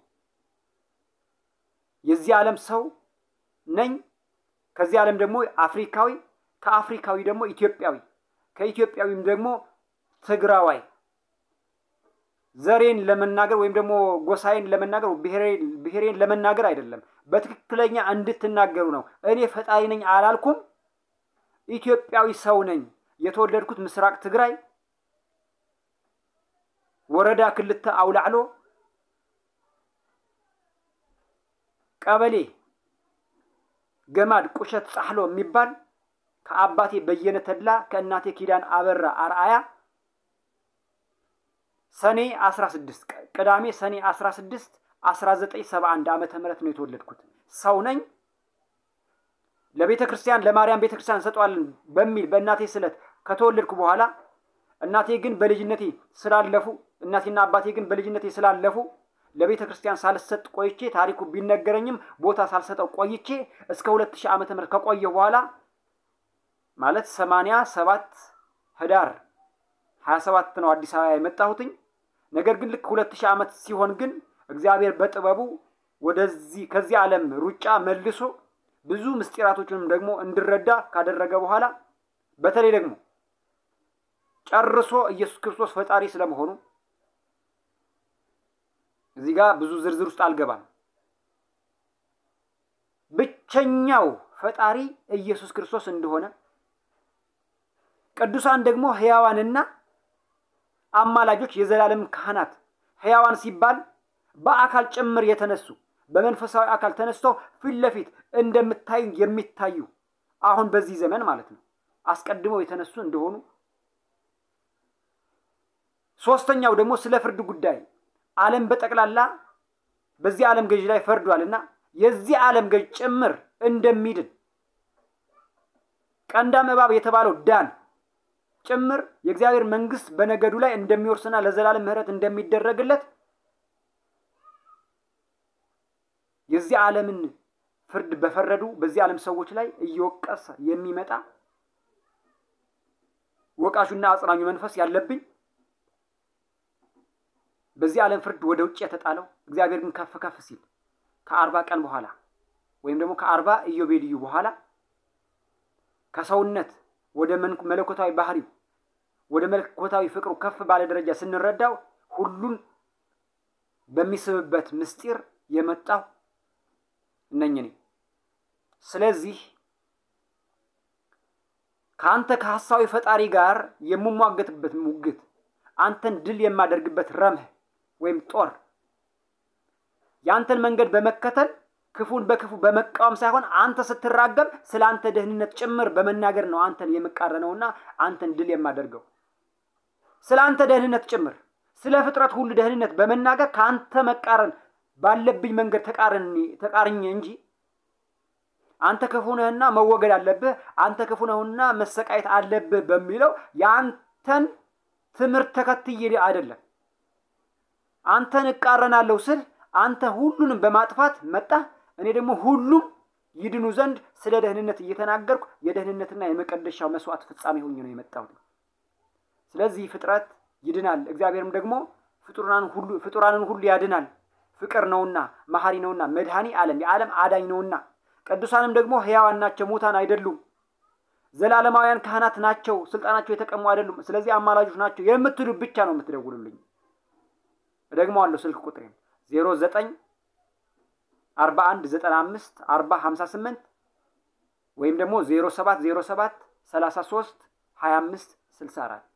የዚህ ዓለም ሰው ነኝ። ከዚህ ዓለም ደግሞ አፍሪካዊ፣ ከአፍሪካዊ ደግሞ ኢትዮጵያዊ፣ ከኢትዮጵያዊም ደግሞ ትግራዋይ ዘሬን ለመናገር ወይም ደግሞ ጎሳዬን ለመናገር ብሔሬን ብሔሬን ለመናገር አይደለም፣ በትክክለኛ እንድትናገሩ ነው። እኔ ፈጣሪ ነኝ አላልኩም። ኢትዮጵያዊ ሰው ነኝ። የተወለድኩት ምስራቅ ትግራይ ወረዳ ክልተ አውላዕሎ ቀበሌ ገማድ ቁሸት ጻሕሎ የሚባል ከአባቴ በየነ ተድላ ከእናቴ ኪዳን አበራ አርአያ ሰኔ አስራ ስድስት ቅዳሜ ሰኔ አስራ ስድስት አስራ ዘጠኝ ሰባ አንድ ዓመተ ምህረት ነው የተወለድኩት። ሰው ነኝ። ለቤተ ክርስቲያን ለማርያም ቤተ ክርስቲያን ሰጧልን በሚል በእናቴ ስለት ከተወለድኩ በኋላ እናቴ ግን በልጅነቴ ስላለፉ እናቴና አባቴ ግን በልጅነቴ ስላለፉ ለቤተ ክርስቲያን ሳልሰጥ ቆይቼ ታሪኩ ቢነገረኝም ቦታ ሳልሰጠው ቆይቼ እስከ ሁለት ሺህ ዓመተ ምህረት ከቆየሁ በኋላ ማለት ሰማንያ ሰባት ህዳር ሀያ ሰባት ነው አዲስ አበባ የመጣሁት። ነገር ግን ልክ ሁለት ሺህ ዓመት ሲሆን ግን እግዚአብሔር በጥበቡ ወደዚህ ከዚህ ዓለም ሩጫ መልሶ ብዙ ምስጢራቶችንም ደግሞ እንድረዳ ካደረገ በኋላ በተለይ ደግሞ ጨርሶ ኢየሱስ ክርስቶስ ፈጣሪ ስለመሆኑ እዚህ ጋር ብዙ ዝርዝር ውስጥ አልገባም። ብቸኛው ፈጣሪ ኢየሱስ ክርስቶስ እንደሆነ ቅዱሳን ደግሞ ሕያዋንና አማላጆች የዘላለም ካህናት ሕያዋን ሲባል በአካል ጭምር የተነሱ በመንፈሳዊ አካል ተነስተው ፊት ለፊት እንደምታዩ የሚታዩ አሁን በዚህ ዘመን ማለት ነው አስቀድመው የተነሱ እንደሆኑ ሶስተኛው ደግሞ ስለ ፍርድ ጉዳይ ዓለም በጠቅላላ በዚህ ዓለም ገዥ ላይ ፈርዷልና የዚህ ዓለም ገዥ ጭምር እንደሚድን ቀንዳም እባብ የተባለው ዳን ጭምር የእግዚአብሔር መንግስት በነገዱ ላይ እንደሚወርስና ለዘላለም ምህረት እንደሚደረግለት የዚህ ዓለምን ፍርድ በፈረዱ በዚህ ዓለም ሰዎች ላይ እየወቀሰ የሚመጣ ወቃሹና አጽናኙ መንፈስ ያለብኝ በዚህ ዓለም ፍርድ ወደ ውጭ የተጣለው እግዚአብሔር ግን ከፍ ከፍ ሲል ከአርባ ቀን በኋላ ወይም ደግሞ ከአርባ ኢዮቤልዩ በኋላ ከሰውነት ወደ መለኮታዊ ባህሪው ወደ መለኮታዊ ፍቅሩ ከፍ ባለ ደረጃ ስንረዳው ሁሉን በሚስብበት ምስጢር የመጣው ነኝ ነኝ። ስለዚህ ካንተ ከሐሳዊ ፈጣሪ ጋር የምሟገትበት ሙግት አንተን ድል የማደርግበት ረምህ ወይም ጦር ያንተን መንገድ በመከተል ክፉን በክፉ በመቃወም ሳይሆን አንተ ስትራገም ስላንተ ደህንነት ጭምር በመናገር ነው አንተን የምቃረነውና አንተን ድል የማደርገው። ስላንተ ደህንነት ጭምር ስለ ፍጥረት ሁሉ ደህንነት በመናገር ካንተ መቃረን ባለብኝ መንገድ ተቃርኝ ተቃርኝ እንጂ አንተ ክፉ ነህና መወገድ አለብህ አንተ ክፉ ነህና መሰቃየት አለብህ በሚለው ያንተን ትምርት ተከትዬ አይደለም። አንተን እቃረናለሁ ስል አንተ ሁሉንም በማጥፋት መጣ እኔ ደግሞ ሁሉም ይድኑ ዘንድ ስለ ደህንነት እየተናገርኩ የደህንነትና የመቀደሻው መስዋዕት ፍጻሜ ሆኜ ነው የመጣው። ስለዚህ ፍጥረት ይድናል እግዚአብሔርም ደግሞ ፍጡራንን ሁሉ ፍጡራንን ሁሉ ያድናል ፍቅር ነውና መሐሪ ነውና መድኃኒ ዓለም የዓለም አዳኝ ነውና ቅዱሳንም ደግሞ ሕያዋን ናቸው ሙታን አይደሉም ዘላለማውያን ካህናት ናቸው ስልጣናቸው የተቀሙ አይደሉም ስለዚህ አማላጆች ናቸው የምትሉ ብቻ ነው የምትደውሉልኝ። ደግሞ አለው ስልክ ቁጥሬ ዜሮ ዘጠኝ አርባ አንድ ዘጠና አምስት አርባ ሃምሳ ስምንት ወይም ደግሞ ዜሮ ሰባት ዜሮ ሰባት ሰላሳ ሶስት ሃያ አምስት ስልሳ አራት